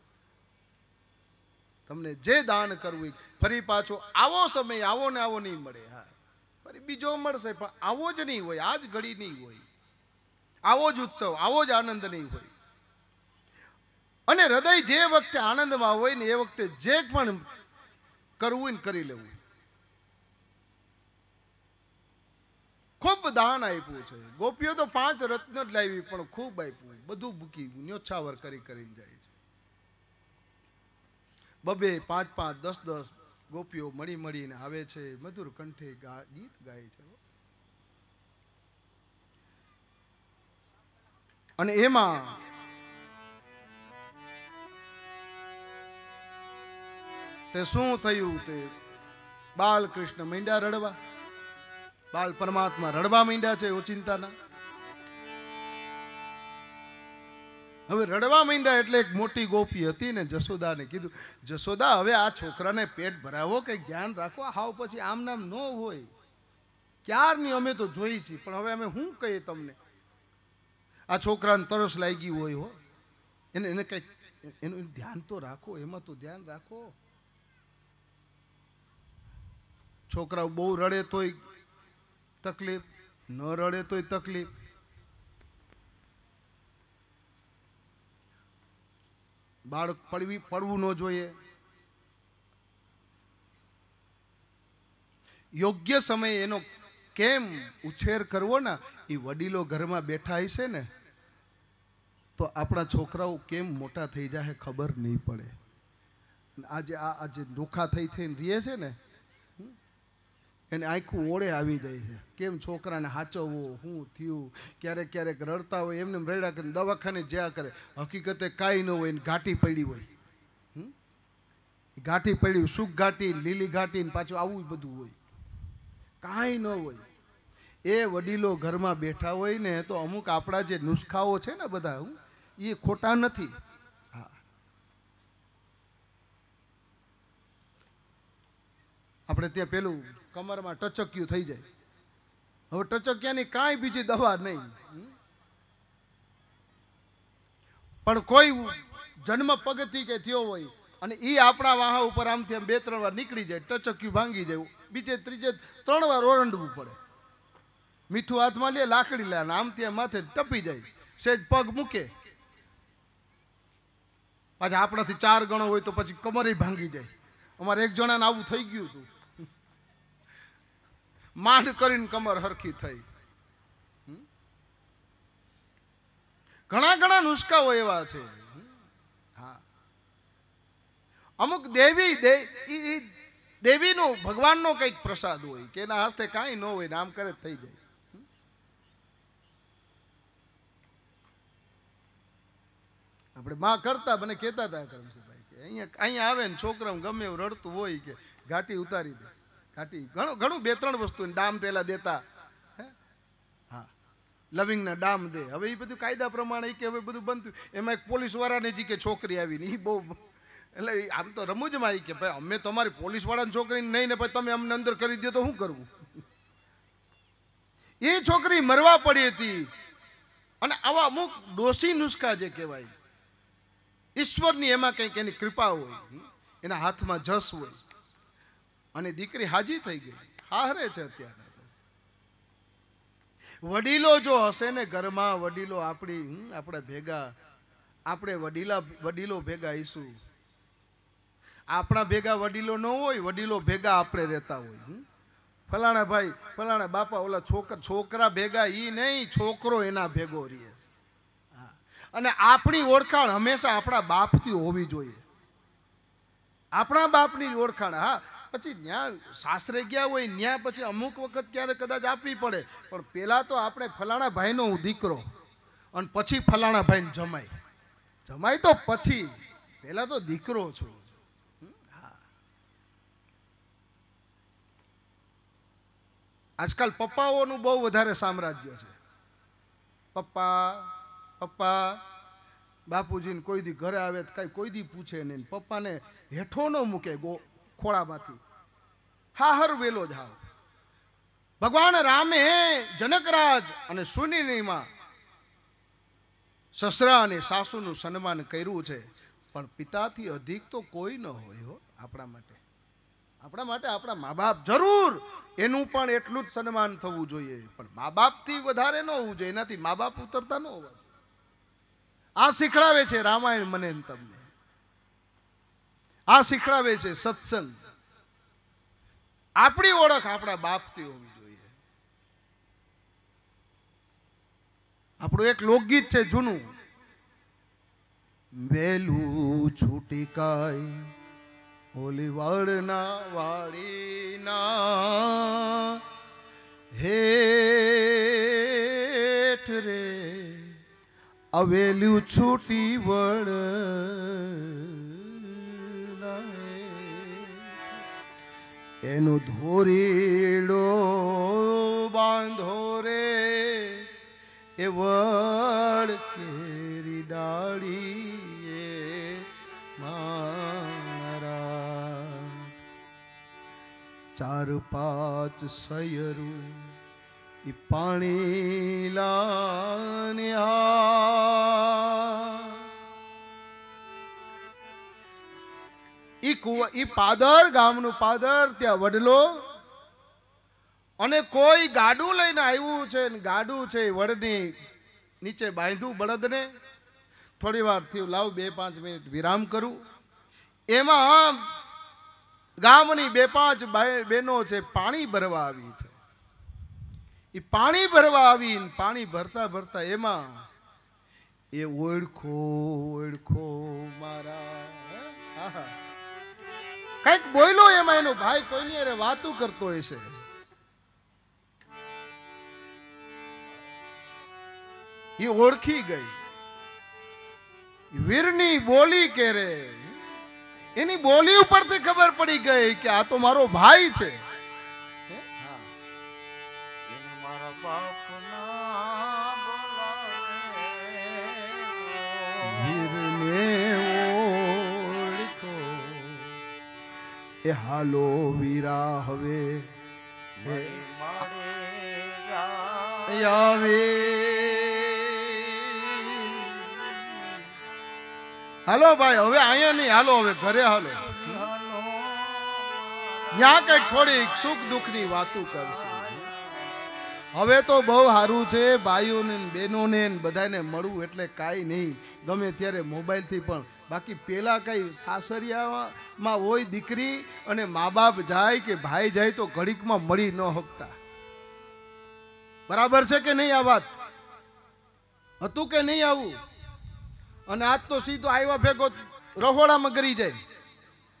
તમને જે દાન કરવું ફરી પાછો આવો સમય આવો ને આવો નહીં મળે. હા, ફરી બીજો મળશે પણ આવો જ નહીં હોય, આ જ ઘડી નહીં હોય, આવો જ ઉત્સવ, આવો જ આનંદ નહીં હોય. અને હૃદય જે વખતે આનંદમાં હોય ને એ વખતે જે પણ કરવું ને કરી લેવું. ખૂબ દાન આપ્યું છે. ગોપીઓ તો પાંચ રત્ન જ લાવી પણ ખૂબ આપ્યું, બધું મૂકી ન્યોછાવર કરી કરીને જાય છે. બબે પાંચ પાંચ દસ દસ ગોપીઓ મળી મળીને આવે છે, મધુર કંઠે ગીત ગાય છે. અને એમાં તે શું થયું? તે બાલકૃષ્ણ માંડ્યા રડવા. બાલ પરમાત્મા રડવા માંડ્યા છે ઓચિંતાના. હવે રડવા માંડ્યા એટલે એક મોટી ગોપી હતી ને જશોદાને કીધું, જશોદા હવે આ છોકરાને પેટ ભરાવો, કંઈક ધ્યાન રાખો, હાવ પછી આમ નામ ન હોય. ક્યારની અમે તો જોઈ છીએ પણ હવે અમે શું કહીએ તમને? આ છોકરાને તરસ લાગી હોય, હો એને એને કંઈક એનું ધ્યાન તો રાખો, એમાં તો ધ્યાન રાખો. છોકરાઓ બહુ રડે તોય તકલીફ, ન રડે તોય તકલીફ. બાળક પડવી પડવું ન જોઈએ. યોગ્ય સમયે એનો કેમ ઉછેર કરવો ને, એ વડીલો ઘરમાં બેઠા હશે ને તો આપણા છોકરાઓ કેમ મોટા થઈ જાય ખબર નહીં પડે. આજે આ આજે નોખા થઈ થઈને રહે છે ને એને આખું ઓળે આવી જાય છે. કેમ છોકરાને હાચવવો, શું થયું, ક્યારેક ક્યારેક રડતા હોય એમને રડ્યા કરીને દવાખાને જ્યાં કરે, હકીકતે કાંઈ ન હોય, ઘાટી પડી હોય. ઘાટી પડી, સુખ ઘાટી, લીલી ઘાટી ને પાછું આવું બધું હોય, કાંઈ ન હોય. એ વડીલો ઘરમાં બેઠા હોય ને તો અમુક આપણા જે નુસ્ખાઓ છે ને બધા એ ખોટા નથી. હા, આપણે ત્યાં પેલું કમરમાં ટચક્યું થઈ જાય. હવે ટચક્યાની કાંઈ બીજી દવા નહીં, પણ કોઈ જન્મ પગથી કે થયો હોય અને એ આપણા વાહા ઉપર આમથી આમ બે ત્રણ વાર નીકળી જાય, ટચક્યું ભાંગી જાય, બીજે ત્રીજે ત્રણ વાર ઓરંડવું પડે. મીઠું હાથમાં લે, લાકડી લે, આમથી આમ માથે ટપી જાય, સેજ પગ મૂકે, પાછા આપણાથી ચાર ગણો હોય તો પછી કમરે ભાંગી જાય. અમારે એક જણાને આવું થઈ ગયું હતું, માંડ કરીને કમર હરખી થઈ. ઘણા ઘણા નુસ્ખાઓ એવા છે. હા, અમુક દેવી દે ઈ- ઈ દેવીનો ભગવાનનો કંઈક પ્રસાદ હોય કે એના હાથે કાંઈ ન હોય ને આમ કરે જ થઈ જાય. આપણે માં કરતા મને કહેતા હતા કરમસિંહભાઈ કે અહીંયા અહીંયા આવે ને છોકરાઓ ગમે એવું રડતું હોય કે ઘાટી ઉતારી દે. ઘાટી ઘણું ઘણું બે ત્રણ વસ્તુ ડામ પહેલા દેતા. હે હા લવિંગના ડામ દે. હવે એ બધું કાયદા પ્રમાણે કે હવે બધું બનતું. એમાં એક પોલીસ વાળાને જી કે છોકરી આવીને એ બહુ એટલે આમ તો રમૂજમાં આવી કે ભાઈ અમે તમારી પોલીસ વાળાની છોકરીને નહીં ને પછી તમે અમને અંદર કરી દો તો શું કરવું. એ છોકરી મરવા પડી હતી. અને આવા અમુક ડોસી નુસ્ખા જે કહેવાય ઈશ્વરની એમાં કંઈક એની કૃપા હોય, એના હાથમાં જસ હોય અને દીકરી હાજી થઈ ગઈ. હારે છે અત્યારે તો. વડીલો જો હશે ને ઘરમાં, વડીલો આપણી આપણે ભેગા, આપણે વડીલા વડીલો ભેગા આવીશું. આપણા ભેગા વડીલો ન હોય, વડીલો ભેગા આપણે રહેતા હોય. ફલાણા ભાઈ ફલાણા બાપા ઓલા છોકરા છોકરા ભેગા ઈ નહીં, છોકરો એના ભેગો રહે. અને આપણી ઓળખાણ હંમેશા આપણા બાપથી હોવી જોઈએ. આપણા બાપની ઓળખાણ. હા પછી ન્યા સાસરે ગયા હોય ન્યા પછી અમુક વખત ક્યારે કદાચ આપવી પડે, પણ પેલા તો આપણે ફલાણા ભાઈનો હું દીકરો અને પછી ફલાણા ભાઈને જમાય. જમાય તો પછી, પેલા તો દીકરો છું. આજકાલ પપ્પાઓનું બહુ વધારે સામ્રાજ્ય છે. પપ્પા પપ્પા બાપુજીને કોઈ દી ઘરે આવે તો કઈ કોઈ દી પૂછે નહીં. પપ્પાને હેઠો ન મૂકે ગો ખોળામાંથી. હાહર વેલો જ હાવ. ભગવાન રામે જનકરાજ અને સુનીનીમાં સસરા અને સાસુનું સન્માન કર્યું છે, પણ પિતાથી અધિક તો કોઈ ન હોય હો આપણા માટે. આપણા માટે આપણા મા બાપ જરૂર એનું પણ એટલું જ સન્માન થવું જોઈએ, પણ મા બાપથી વધારે ન હોવું જોઈએ. એનાથી મા બાપ ઉતરતા ન હોવા. આ શીખડાવે છે રામાયણ મને તમને. આ શીખડાવે છે સત્સંગ. આપણી ઓળખ આપણા બાપથી હોવી જોઈએ. આપણું એક લોકગીત છે જૂનું. વેલું છૂટી કાય હોલી વાળના વાળીના હેઠ રે અવેલું છૂટી વળ એનો ધોરીડો બાંધો રે એ વળ કેરી ડાળી મારા ચાર પાંચ સયરું ઈ પાણી લાન્યા ઈ કુવા ઈ પાદર ગામનું પાદર ત્યાં વડલો અને કોઈ ગાડું લઈને આવ્યું છે ને ગાડું છે વડની નીચે બાંધ્યું બળદને. થોડી વાર થયું લાવ બે પાંચ મિનિટ વિરામ કરું. એમાં ગામની બે પાંચ બહેનો છે પાણી ભરવા આવી છે. એ પાણી ભરવા આવી પાણી ભરતા ભરતા એમાં એ ઓળખો ઓળખો મારા કઈક બોલ્યો એમાં. એનો ભાઈ કોઈની અરે વાતું કરતો હશે. એ ઓળખી ગઈ. વીરની બોલી કે રે એની બોલી ઉપરથી ખબર પડી ગઈ કે આ તો મારો ભાઈ છે. એ હાલો વીરા હવે આવે. હાલો ભાઈ હવે અહીંયા નહીં, હાલો હવે ઘરે હાલો. ત્યાં કઈક થોડી સુખ દુઃખ ની વાતો કરશે. હવે તો બહુ સારું છે ભાઈઓને બહેનોને બધાને મળવું એટલે કાંઈ નહીં, ગમે ત્યારે મોબાઈલથી પણ. બાકી પેલા કઈ સાસરિયામાં હોય દીકરી અને મા બાપ જાય કે ભાઈ જાય તો ઘડીકમાં મળી ન શકતા. બરાબર છે કે નહીં? આ વાત હતું કે નહીં આવું? અને આજ તો સીધો આવ્યા ભેગો રહોડામાં ગરી જાય.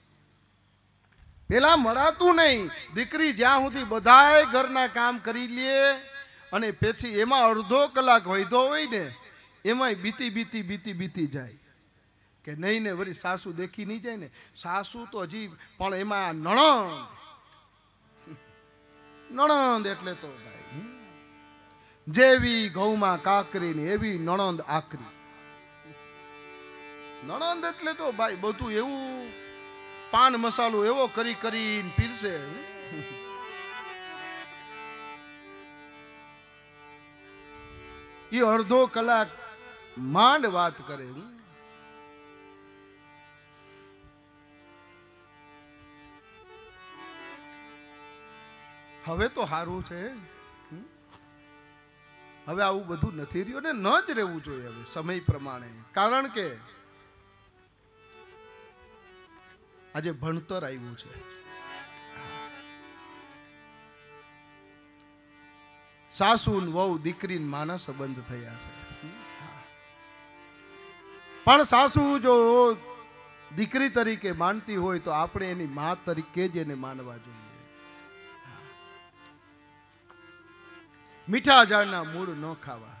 પેલા મળાતું નહીં. દીકરી જ્યાં સુધી બધાય ઘરના કામ કરી લે અને પછી એમાં અડધો કલાક વૈધો હોય ને એમાંય બીતી બીતી બીતી બીતી જાય કે નહીં ને વળી સાસુ દેખી નહીં જાય ને. સાસુ તો હજી પણ એમાં નણંદ નણંદ એટલે તો ભાઈ જેવી ઘઉંમાં કાકરી ને એવી નણંદ આકરી. નણંદ એટલે તો ભાઈ બધું એવું પાન મસાલો એવો કરી કરીને પીરસે. એ અડધો કલાક માંડ વાત કરે. હવે તો સારું છે, હવે આવું બધું નથી રહ્યું ને ન જ રહેવું જોઈએ હવે સમય પ્રમાણે. કારણ કે આજે ભણતર આવ્યું છે. સાસુ ને વહુ દીકરી ને માના સંબંધ થયા છે. પણ સાસુ જો દીકરી તરીકે માનતી હોય તો આપણે એની મા તરીકે જ એને માનવા જોઈએ. મીઠા ઝાડના મૂળ ન ખાવા.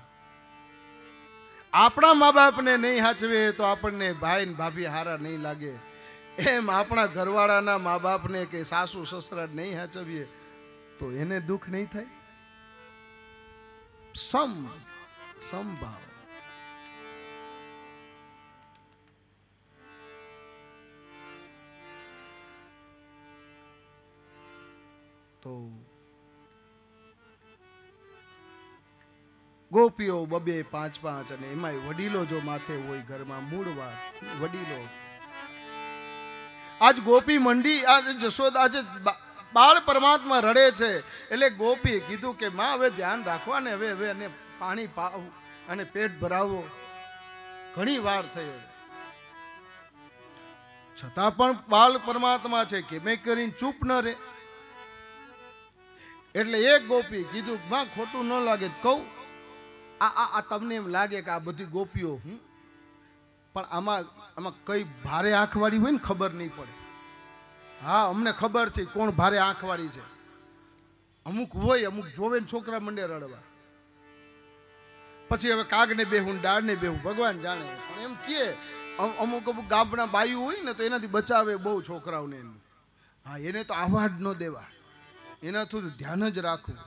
આપણા મા બાપને નહીં હાચવે તો આપણને ભાઈ ને ભાભી હારા નહીં લાગે. એમ આપણા ઘરવાળાના મા બાપને કે સાસુ સસરા નહીં હાચવીએ તો એને દુઃખ નહીં થાય. સમ સમભાવ. તો ગોપીઓ બબે પાંચ પાંચ અને એમાંય વડીલો જો માથે હોય ઘરમાં મૂળવા વડીલો. આજ ગોપી મંડી આજ જશોદા આજે બાળ પરમાત્મા રડે છે એટલે ગોપીએ કીધું કે માં હવે ધ્યાન રાખવા ને હવે હવે એને પાણી પાવું અને પેટ ભરાવો. ઘણી વાર થઈ છતાં પણ બાળ પરમાત્મા છે કે મેં કરીને ચૂપ ન રહે. એટલે એક ગોપી કીધું માં ખોટું ન લાગે કહું. આ આ તમને એમ લાગે કે આ બધી ગોપીઓ પણ આમાં આમાં કઈ ભારે આંખવાળી હોય ને ખબર નહીં પડે. હા અમને ખબર છે કોણ ભારે આંખવાળી છે. અમુક હોય અમુક જોવે ને છોકરા મંડે રડવા. પછી હવે કાગને બેહું ડાળને બેહું ભગવાન જાણે. પણ એમ કે અમુક અમુક ગામના બાયું હોય ને તો એનાથી બચાવે બહુ છોકરાઓને. હા એને તો આવા જ ન દેવા, એનાથી ધ્યાન જ રાખવું.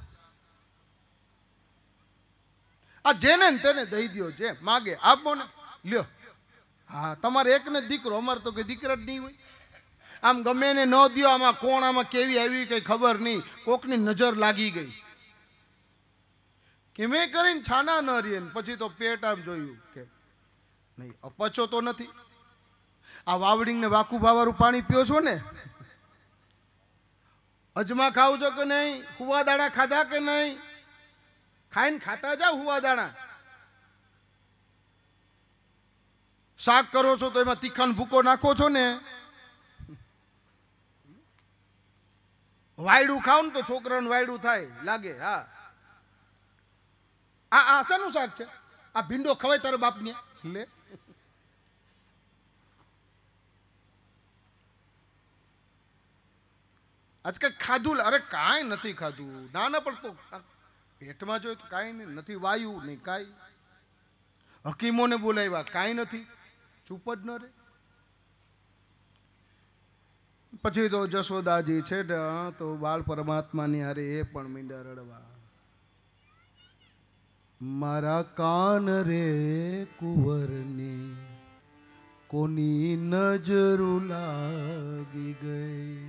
આ જેને તેને દઈ દો, જે માગે આપો ને લ્યો. હા તમારે એકને દીકરો, અમારે તો કઈ દીકરા જ નહીં હોય. આમ ગમે એને ન દો. આમાં કોણ આમાં કેવી આવી કઈ ખબર નહીં. કોકની નજર લાગી ગઈ કે મેં કરીને છાના ન રહે. પછી તો પેટ આમ જોયું કે નહીં અપચો તો નથી. આ વાવડિંગ ને વાકુ ભાવારું પાણી પીઓ છો ને, અજમા ખાવ છો કે નહીં, હુવા દાણા ખાધા કે નહીં, ખાઈને ખાતા જાવ હુવા દાણા. શાક કરો છો તો એમાં તીખાન ભૂકો નાખો છો ને. વાયડું ખાવ ને તો છોકરાનું વાયડું થાય લાગે. હા આ આ શાનું શાક છે? આ ભીંડો ખવાય તારા બાપને લે. આજ કઈ ખાધું? અરે કાંઈ નથી ખાધું. ના ના પણ તો પેટમાં જોઈએ તો કાંઈ નહીં, નથી વાયુ નહીં કાંઈ. હકીમોને બોલાવ્યા કાંઈ નથી, ચૂપ જ ન રે. પછી તો જશોદાજી છે ને તો બાળ પરમાત્માની હારે એ પણ મીંડા રડવા. મારા કાન રે કુંવરની કોની નજર લાગી ગઈ.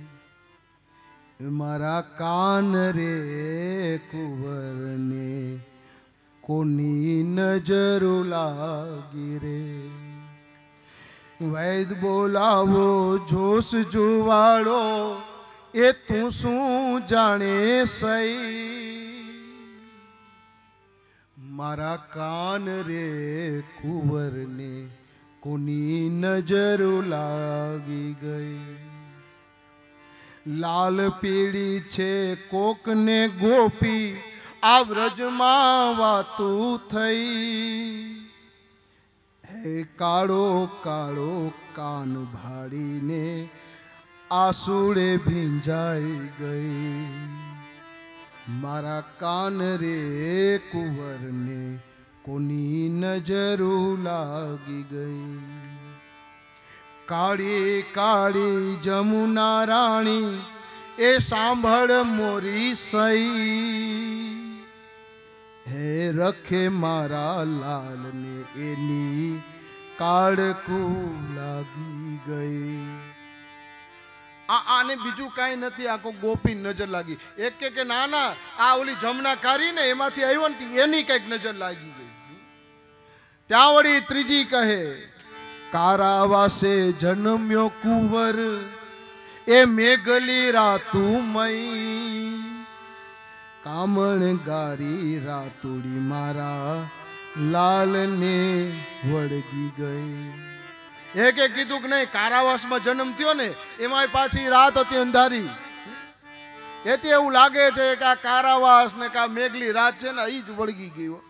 મારા કાન રે કુંવરને કોની નજર લાગી રે. વૈદ બોલાવો જોશ જુવાળો એ તું શું જાણે સઈ. મારા કાન રે કુંવરને કોની નજર લાગી ગઈ. લાલ પીળી છે કોકને ગોપી આ વ્રજમાં વાતું થઈ. હે કાળો કાળો કાન ભાડીને આસુડે ભીંજાઈ ગઈ, મારા કાન રે કુંવરને કોની નજરો લાગી ગઈ. કાળી કાળી જમુના રાણી એ સાંભળ મોરી સઈ, હે રખે મારા લાલને એની કાળકું લાગી ગઈ. આ આને બીજું કાંઈ નથી, આખો ગોપી નજર લાગી. એક કે કે ના ના આ ઓલી જમના કારી ને એમાંથી આવ્યો ને એની કઈક નજર લાગી ગઈ. ત્યાં વળી ત્રીજી કહે, કારાવાસે જન્મ્યો કુંવર એ મેઘલી રાતુમય, કામણ ગારી રાતુડી મારા લાલને વળગી ગઈ. એક એક કીધું કે નહીં, કારાવાસમાં જન્મ થયો ને એમાં પાછી રાત હતી અંધારી. એથી એવું લાગે છે કે આ કારાવાસ ને કા મેઘલી રાત છે ને એ જ વળગી ગયો.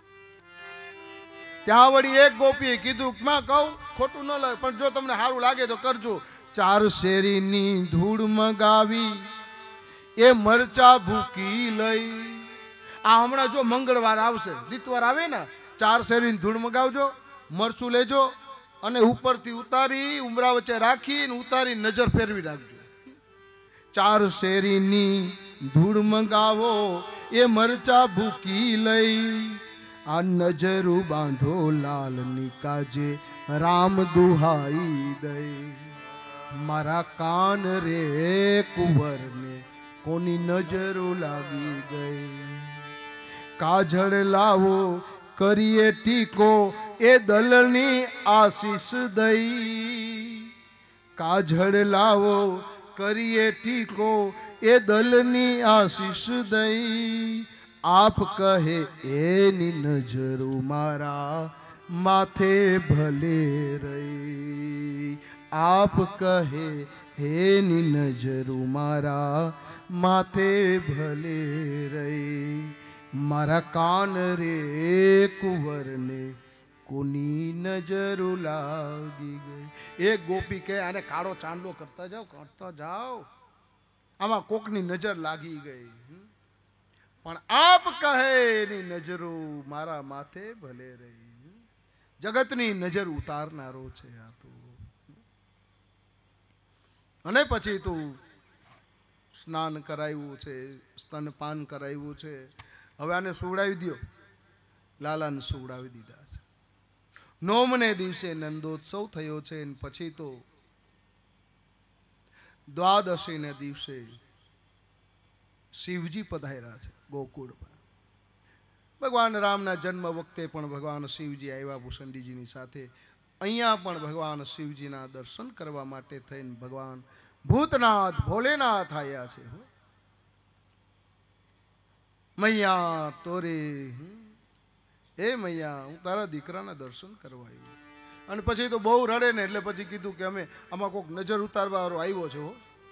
ત્યાં વળી એક ગોપીએ કીધું કે માં કહું ખોટું ન લાગે પણ જો તમને સારું લાગે તો કરજો. ચાર શેરીની ધૂળ મગાવી એ મરચા ભૂકી લઈ. આ હમણાં જો મંગળવાર આવશે, દીતવાર આવે ને, ચાર શેરીની ધૂળ મગાવજો, મરચું લેજો અને ઉપરથી ઉતારી ઉમરા વચ્ચે રાખી ઉતારી નજર ફેરવી રાખજો. ચાર શેરીની ધૂળ મંગાવો એ મરચા ભૂકી લઈ, આ નજરું બાંધો લાલની કાજે રામ દુહાઈ દઈ. મારા કાન રે કુંવરને કોની નજરો લાગી ગઈ. કાજળ લાવો કરીએ ટીકો એ દલની આશીષ દઈ. કાજળ લાવો કરીએ ટીકો એ દલની આશીષ દઈ. આપ કહે એની નજરો મારા માથે ભલે રહી. આપ કહે એની નજરો મારા માથે ભલે રહી. મારા કાન રે કુંવરને કોની નજરો લાગી ગઈ. એક ગોપી કહે આને કાળો ચાંદલો કરતા જાઓ કરતા જાઓ, આમાં કોકની નજર લાગી ગઈ. પણ આપ કહે એની નજરો મારા માથે ભલે રહી. જગતની નજર ઉતારનારો છે આ તો. અને પછી તું સ્નાન કરાવ્યું છે, સ્તનપાન કરાવ્યું છે, હવે આને સુવડાવી દો. લાલાને સુવડાવી દીધા છે. નોમને દિવસે નંદોત્સવ થયો છે. પછી તો દ્વાદશીને દિવસે શિવજી પધાર્યા છે ગોકુળમાં. ભગવાન રામના જન્મ વખતે પણ ભગવાન શિવજી આવ્યા ભૂષંડીજીની સાથે. અહીંયા પણ ભગવાન શિવજીના દર્શન કરવા માટે થઈને ભગવાન ભૂતનાથ ભોલેનાથ આવ્યા છે. મૈયા તોરે એ મૈયા હું તારા દીકરાના દર્શન કરવા આવ્યો. અને પછી તો બહુ રડે ને એટલે પછી કીધું કે અમે આમાં કોઈક નજર ઉતારવા વાળો આવ્યો છે.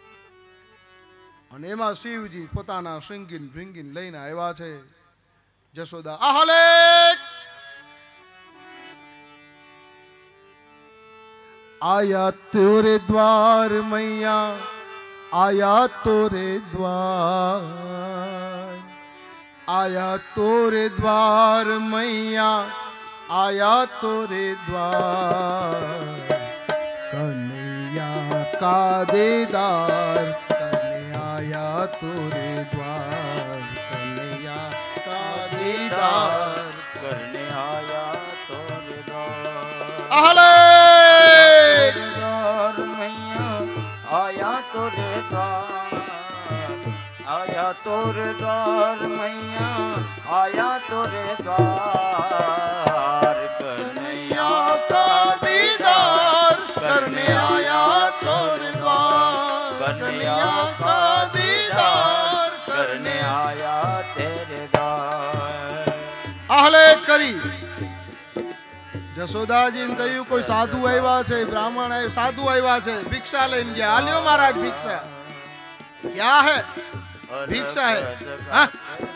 અને એમાં શિવજી પોતાના શૃંગીન ભૃંગીન લઈને આવ્યા છે. જશોદા આહલે આયા તોરે દ્વાર મૈયા, આયા તોરે દ્વાર, આયા તોરે દ્વાર મૈયા, આયા તોરે દ્વાર. કનૈયા કા દેદાર કરને આયા તોરે દ્વાર. કનૈયા કા દેદાર करने आया तोरे द्वार. આહલે द्वार मैया आया तोरे द्वार. आया तोरे द्वार मैया आया तोरे द्वार. कन्हैया का दीदार करने आया तोरे द्वार. कन्हैया का दीदार करने आया तेरे द्वार. આહલે કરી. જશોદાજીને થયું કોઈ સાધુ આવ્યા છે, બ્રાહ્મણ આવ્યા, સાધુ આવ્યા છે, ભિક્ષા લઈને ગયા. આલ્યો મહારાજ ભિક્ષા. ક્યાં હે ભિક્ષા હે? હા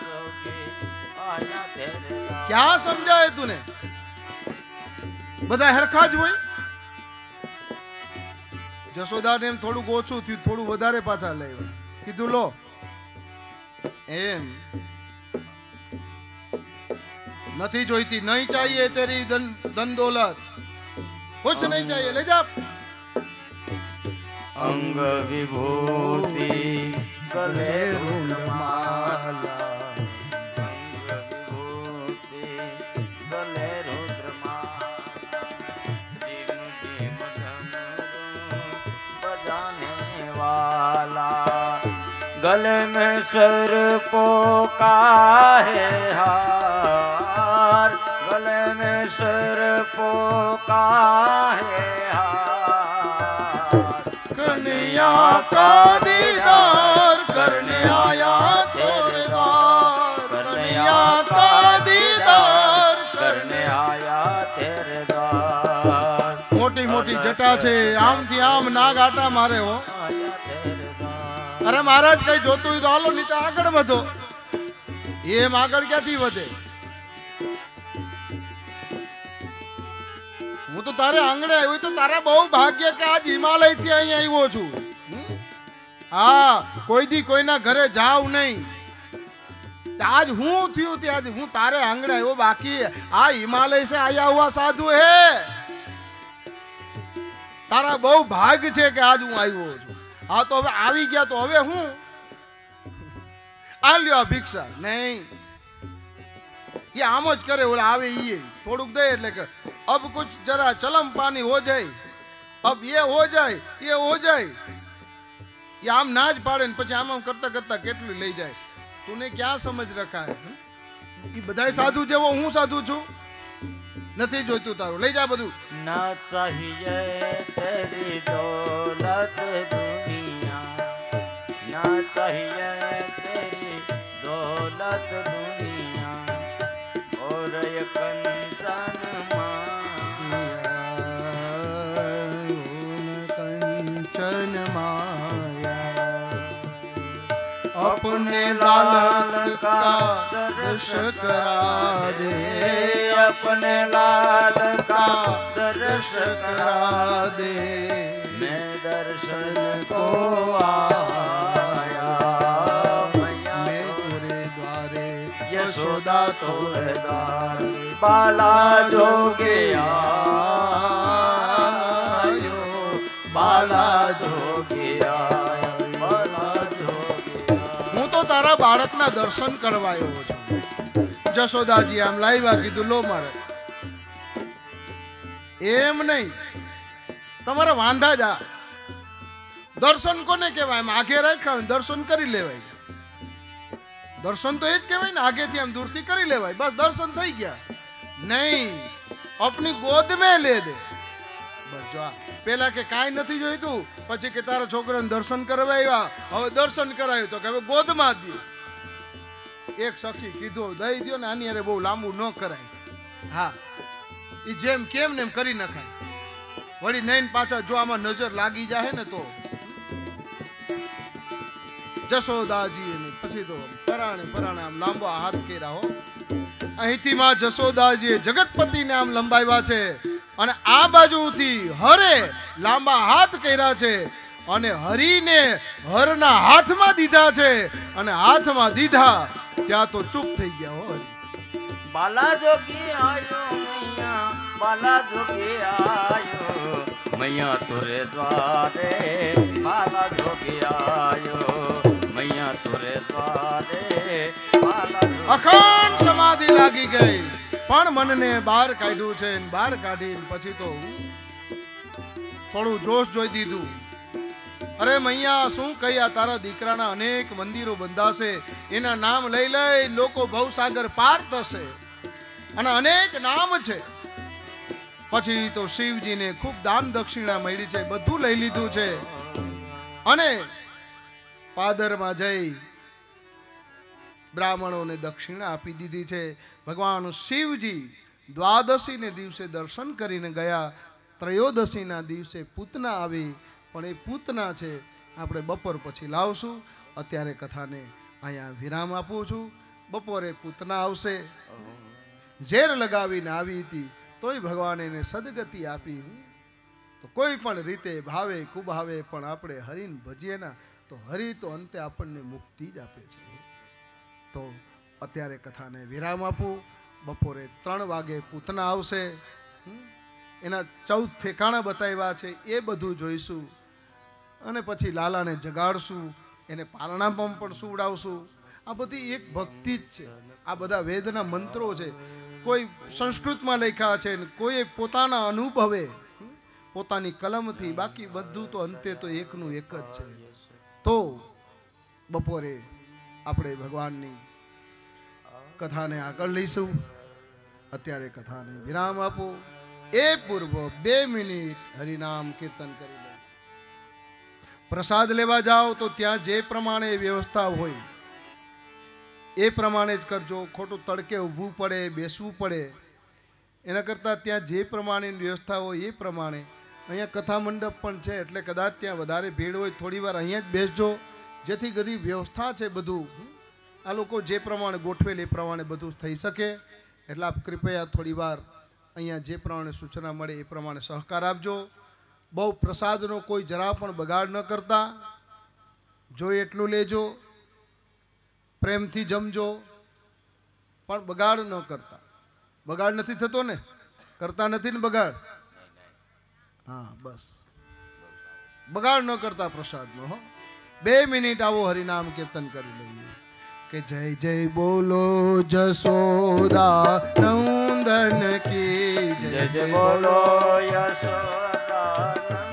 ક્યાં સમજાય તુને? બધા હરખા જ હોય. જશોદાને એમ થોડુંક ઓછું થયું, થોડું વધારે પાછા લાવ્યા. કીધું લો એમ નથી જોઈતી, નહીં ચાહીએ તેરી ધન ધન દોલત, कुछ नहीं चाहिए, ले जा. अंग विभूति गले रुद्रमाला, अंग विभूति गले रुद्रमाला, जिम जिम डमरू बजाने वाला, गले में सर्पों का है हार, गले में सर्पों का है हार, कन्हैया का दीदार करने आया तेरे द्वार, कन्हैया का दीदार करने आया तेरे द्वार. मोटी मोटी जटा छे, आम थी आम नाग आटा मारे हो. आया तेरे द्वार. अरे महाराज कई जोतुं होय तो हालो, नहीं तो आगळ वधो. एम आगळ क्यांथी वधे? હું તો તારે આંગણે આવ્યો તો તારા બહુ ભાગ્ય કે આજ હિમાલય થી અહીં આવ્યો છું. હા, કોઈ દી કોઈના ઘરે જાવ નહીં. आज हूँ थी थी आज हूँ तारे आंगणे આવ્યો. बाकी आ हिमालय से आया हुआ साधु है. तारा बहु भाग छे કે આજ હું આવ્યો છું. હા તો હવે આવી ગયા તો હવે હું આ લ્યો ભિક્ષા નહીં. ये आम ज करे, बोला आवे ये थोड़ुक दे એટલે કે अब कुछ जरा चलम पानी हो जाए, अब ये हो जाए ये हो जाए. ये आम नाज पाड़े ने પછી આમ આમ કરતા કરતા કેટલું લઈ જાય. तूने क्या समझ रखा है? ये बधाई साधु जेवो हूँ साधु छू નથી જોઈતું તારું. લઈ જા બધું. ना चाहिए तेरी दौलत दुनिया, ना चाहिए तेरी दौलत दुनिया, और ये कंचन कंचन माया, अपने लाल का दर्श करा दे, अपने लाल का दर्श करा दे. मैं दर्शन को आया, मैया मैं तेरे द्वारे यशोदा तोरे द्वार, बाला जोगे आयो, बाला जोगे आयो, बाला जोगे आयो. હું તો તારા બાળકના દર્શન કરવા આવ્યો છું. જશોદાજી આમ લાવ્યા, કીધું લો મારે. એમ નહીં, તમારે વાંધા જા. દર્શન કોને કહેવાય? એમ આગે રાખ્યા હોય દર્શન કરી લેવાય. દર્શન તો એ જ કહેવાય ને, આગેથી આમ દૂરથી કરી લેવાય, બસ દર્શન થઈ ગયા. નહીં, अपनी गोद में ले दे. બસ જો આ પેલા કે કાંઈ નથી જોઈતું, પછી કે તારા છોકરાને દર્શન કરવા આવ્યા, હવે દર્શન કરાયું તો કે હવે ગોદમાં દે. એક સખી કીધું દઈ દો ને, આની અરે બહુ લાંબુ ન કરાય. હા, એ જેમ કેમ ને એમ કરી નખાય. વળી નૈન પાછા જો આમાં નજર લાગી જાય ને તો જશોદાજી પછી તો પરાણે પરાણે આમ લાંબા હાથ કર્યા હો. અહીંથી માં જશોદાજીએ જગતપતિને આમ લંબાવ્યા છે અને આ બાજુથી હરે લાંબા હાથ કર્યા છે અને હરીને હરના હાથમાં દીધા છે અને હાથમાં દીધા ત્યાં તો ચૂપ થઈ ગયા હો. હરી बाला जोगी आयो मैया, बाला जोगी आयो मैया तुरे द्वारे, बाला जोगी आयो मैया तुरे द्वारे, बाला जोगी. અખંડ સમાધિ લાગી ગઈ, પણ મનને બહાર કાઢ્યું છે. બહાર કાઢીને પછી તો થોડું જોશ જોઈ દીધું. અરે મૈયા, શું કહ્યા, તારા દીકરાના અનેક મંદિરો બંધાશે, એના નામ લઈ લઈ લોકો ભવસાગર પાર થશે અને અનેક નામ છે. પછી તો શિવજીને ખૂબ દાન દક્ષિણા મળી છે, બધું લઈ લીધું છે અને પાદરમાં જઈ બ્રાહ્મણોને દક્ષિણા આપી દીધી છે. ભગવાન શિવજી દ્વાદશીને દિવસે દર્શન કરીને ગયા. ત્રયોદશીના દિવસે પૂતના આવી, પણ એ પૂતના છે આપણે બપોર પછી લાવશું. અત્યારે કથાને અહીંયા વિરામ આપું છું. બપોરે પૂતના આવશે. ઝેર લગાવીને આવી હતી તોય ભગવાન એને સદગતિ આપી. તો કોઈ પણ રીતે ભાવે કુભાવે પણ આપણે હરિને ભજીએ ના તો હરિ તો અંતે આપણને મુક્તિ જ આપે છે. તો અત્યારે કથાને વિરામ આપું. બપોરે ત્રણ વાગે પૂતના આવશે, એના ચૌદ ઠેકાણા બતાવ્યા છે એ બધું જોઈશું અને પછી લાલાને જગાડશું, એને પારણામાં પણ સુવડાવશું. આ બધી એક ભક્તિ જ છે. આ બધા વેદના મંત્રો છે, કોઈ સંસ્કૃતમાં લખ્યા છે ને કોઈ પોતાના અનુભવે પોતાની કલમથી, બાકી બધું તો અંતે તો એકનું એક જ છે. તો બપોરે આપણે ભગવાનની કથાને આગળ લઈશું. અત્યારે કથાને વિરામ આપો. એ પૂર્વ બે મિનિટ હરિનામ કીર્તન કરી લો. પ્રસાદ લેવા જાઓ તો ત્યાં જે પ્રમાણે વ્યવસ્થા હોય એ પ્રમાણે જ કરજો. ખોટું તડકે ઊભું પડે, બેસવું પડે, એના કરતાં ત્યાં જે પ્રમાણેની વ્યવસ્થા હોય એ પ્રમાણે. અહીંયા કથા મંડપ પણ છે એટલે કદાચ ત્યાં વધારે ભીડ હોય થોડી વાર અહીંયા જ બેસજો, જેથી બધી વ્યવસ્થા છે બધું આ લોકો જે પ્રમાણે ગોઠવેલ એ પ્રમાણે બધું થઈ શકે. એટલે આપ કૃપયા થોડી વાર અહીંયા જે પ્રમાણે સૂચના મળે એ પ્રમાણે સહકાર આપજો. બહુ પ્રસાદનો કોઈ જરા પણ બગાડ ન કરતા, જોઈએ એટલું લેજો, પ્રેમથી જમજો, પણ બગાડ ન કરતા. બગાડ નથી થતો ને? કરતા નથી ને બગાડ? હા, બસ બગાડ ન કરતા પ્રસાદનો. હો, બે મિનિટ આવો હરિનામ કીર્તન કરી લઈએ કે જય જય બોલો જશોદા નંદન કી જય જય બોલો યશોદા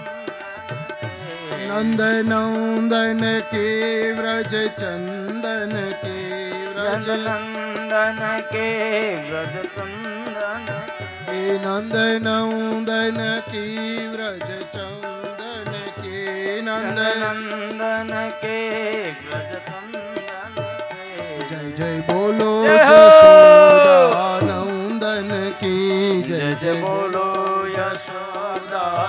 નંદ નંદન કે વ્રજ ચંદન કે વ્રજ નંદન કે વ્રજ ચંદન કે નંદ નંદન કી વ્રજ ચંદન કે નંદ નંદન કે વ્રજ ચંદન જય જય બોલો જશોદા નંદન કી જય જય બોલો યશોદા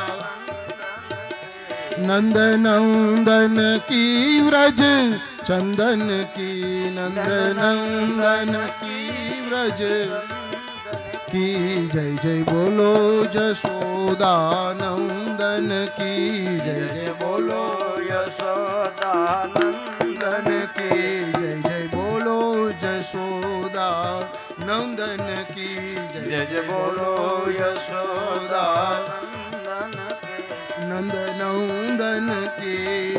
નંદ નંદન કી વ્રજ ચંદન કી નંદ નંદન કી વ્રજ કી જય જય બોલો જશોદા નંદન કી જય જય બોલો યશોદા નંદન કી જય જય બોલો જશોદા નંદન કી જય જય બોલો યશોદા નંદ નંદન કી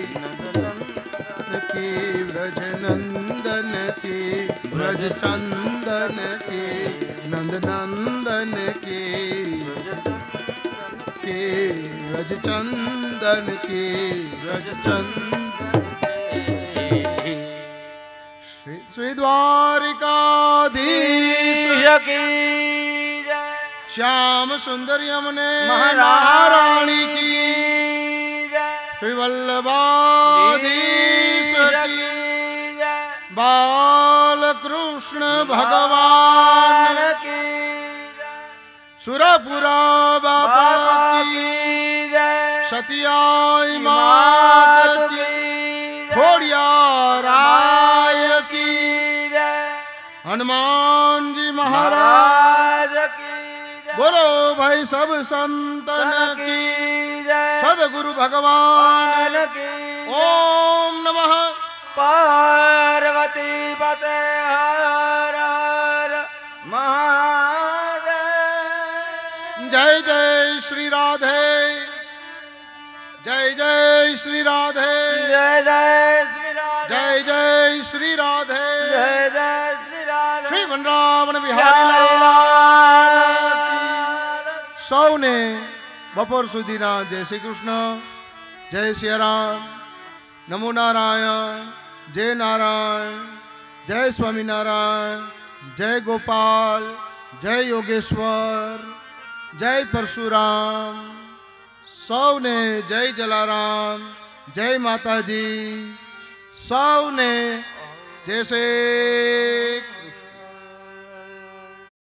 કી વ્રજ નંદન કી વ્રજ ચંદન કી નંદ નંદન કી કે વ્રજ ચંદન કી વ્રજ ચંદન શ્રી દ્વારિકાધીશ કી જય શ્યામ સુંદરી અમને મહારાણી મહારાણી કી જય શ્રી વલ્લભાધીશ કી જય બાલકૃષ્ણ ભગવાન કી સુરપુરા બાપા બાપા કી કી જય સતિયાઈ માત માત કી કી ખોડિયારાય કી જય હનુમાનજી મહારાજ મહારાજ કી જય બોલો ભાઈ સબ સંતન કી કી જય સદગુરુ ભગવાન કી ઓમ નમઃ પાર્વતી પતે હર હર મહાદેવ જય જય શ્રી રાધે જય જય શ્રી રાધે જય જય શ્રી રાધે જય જય શ્રી રાધે જય જય શ્રી રાધે શ્રી વનરાવણ બિહારી લાલ સૌને બપોર સુધીના જય શ્રી કૃષ્ણ, જય સિયારામ, નમો નારાયણ, જય નારાયણ, જય સ્વામિનારાયણ, જય ગોપાલ, જય યોગેશ્વર, જય પરશુરામ, સૌને જય જલારામ, જય માતાજી, સૌને જય શ્રી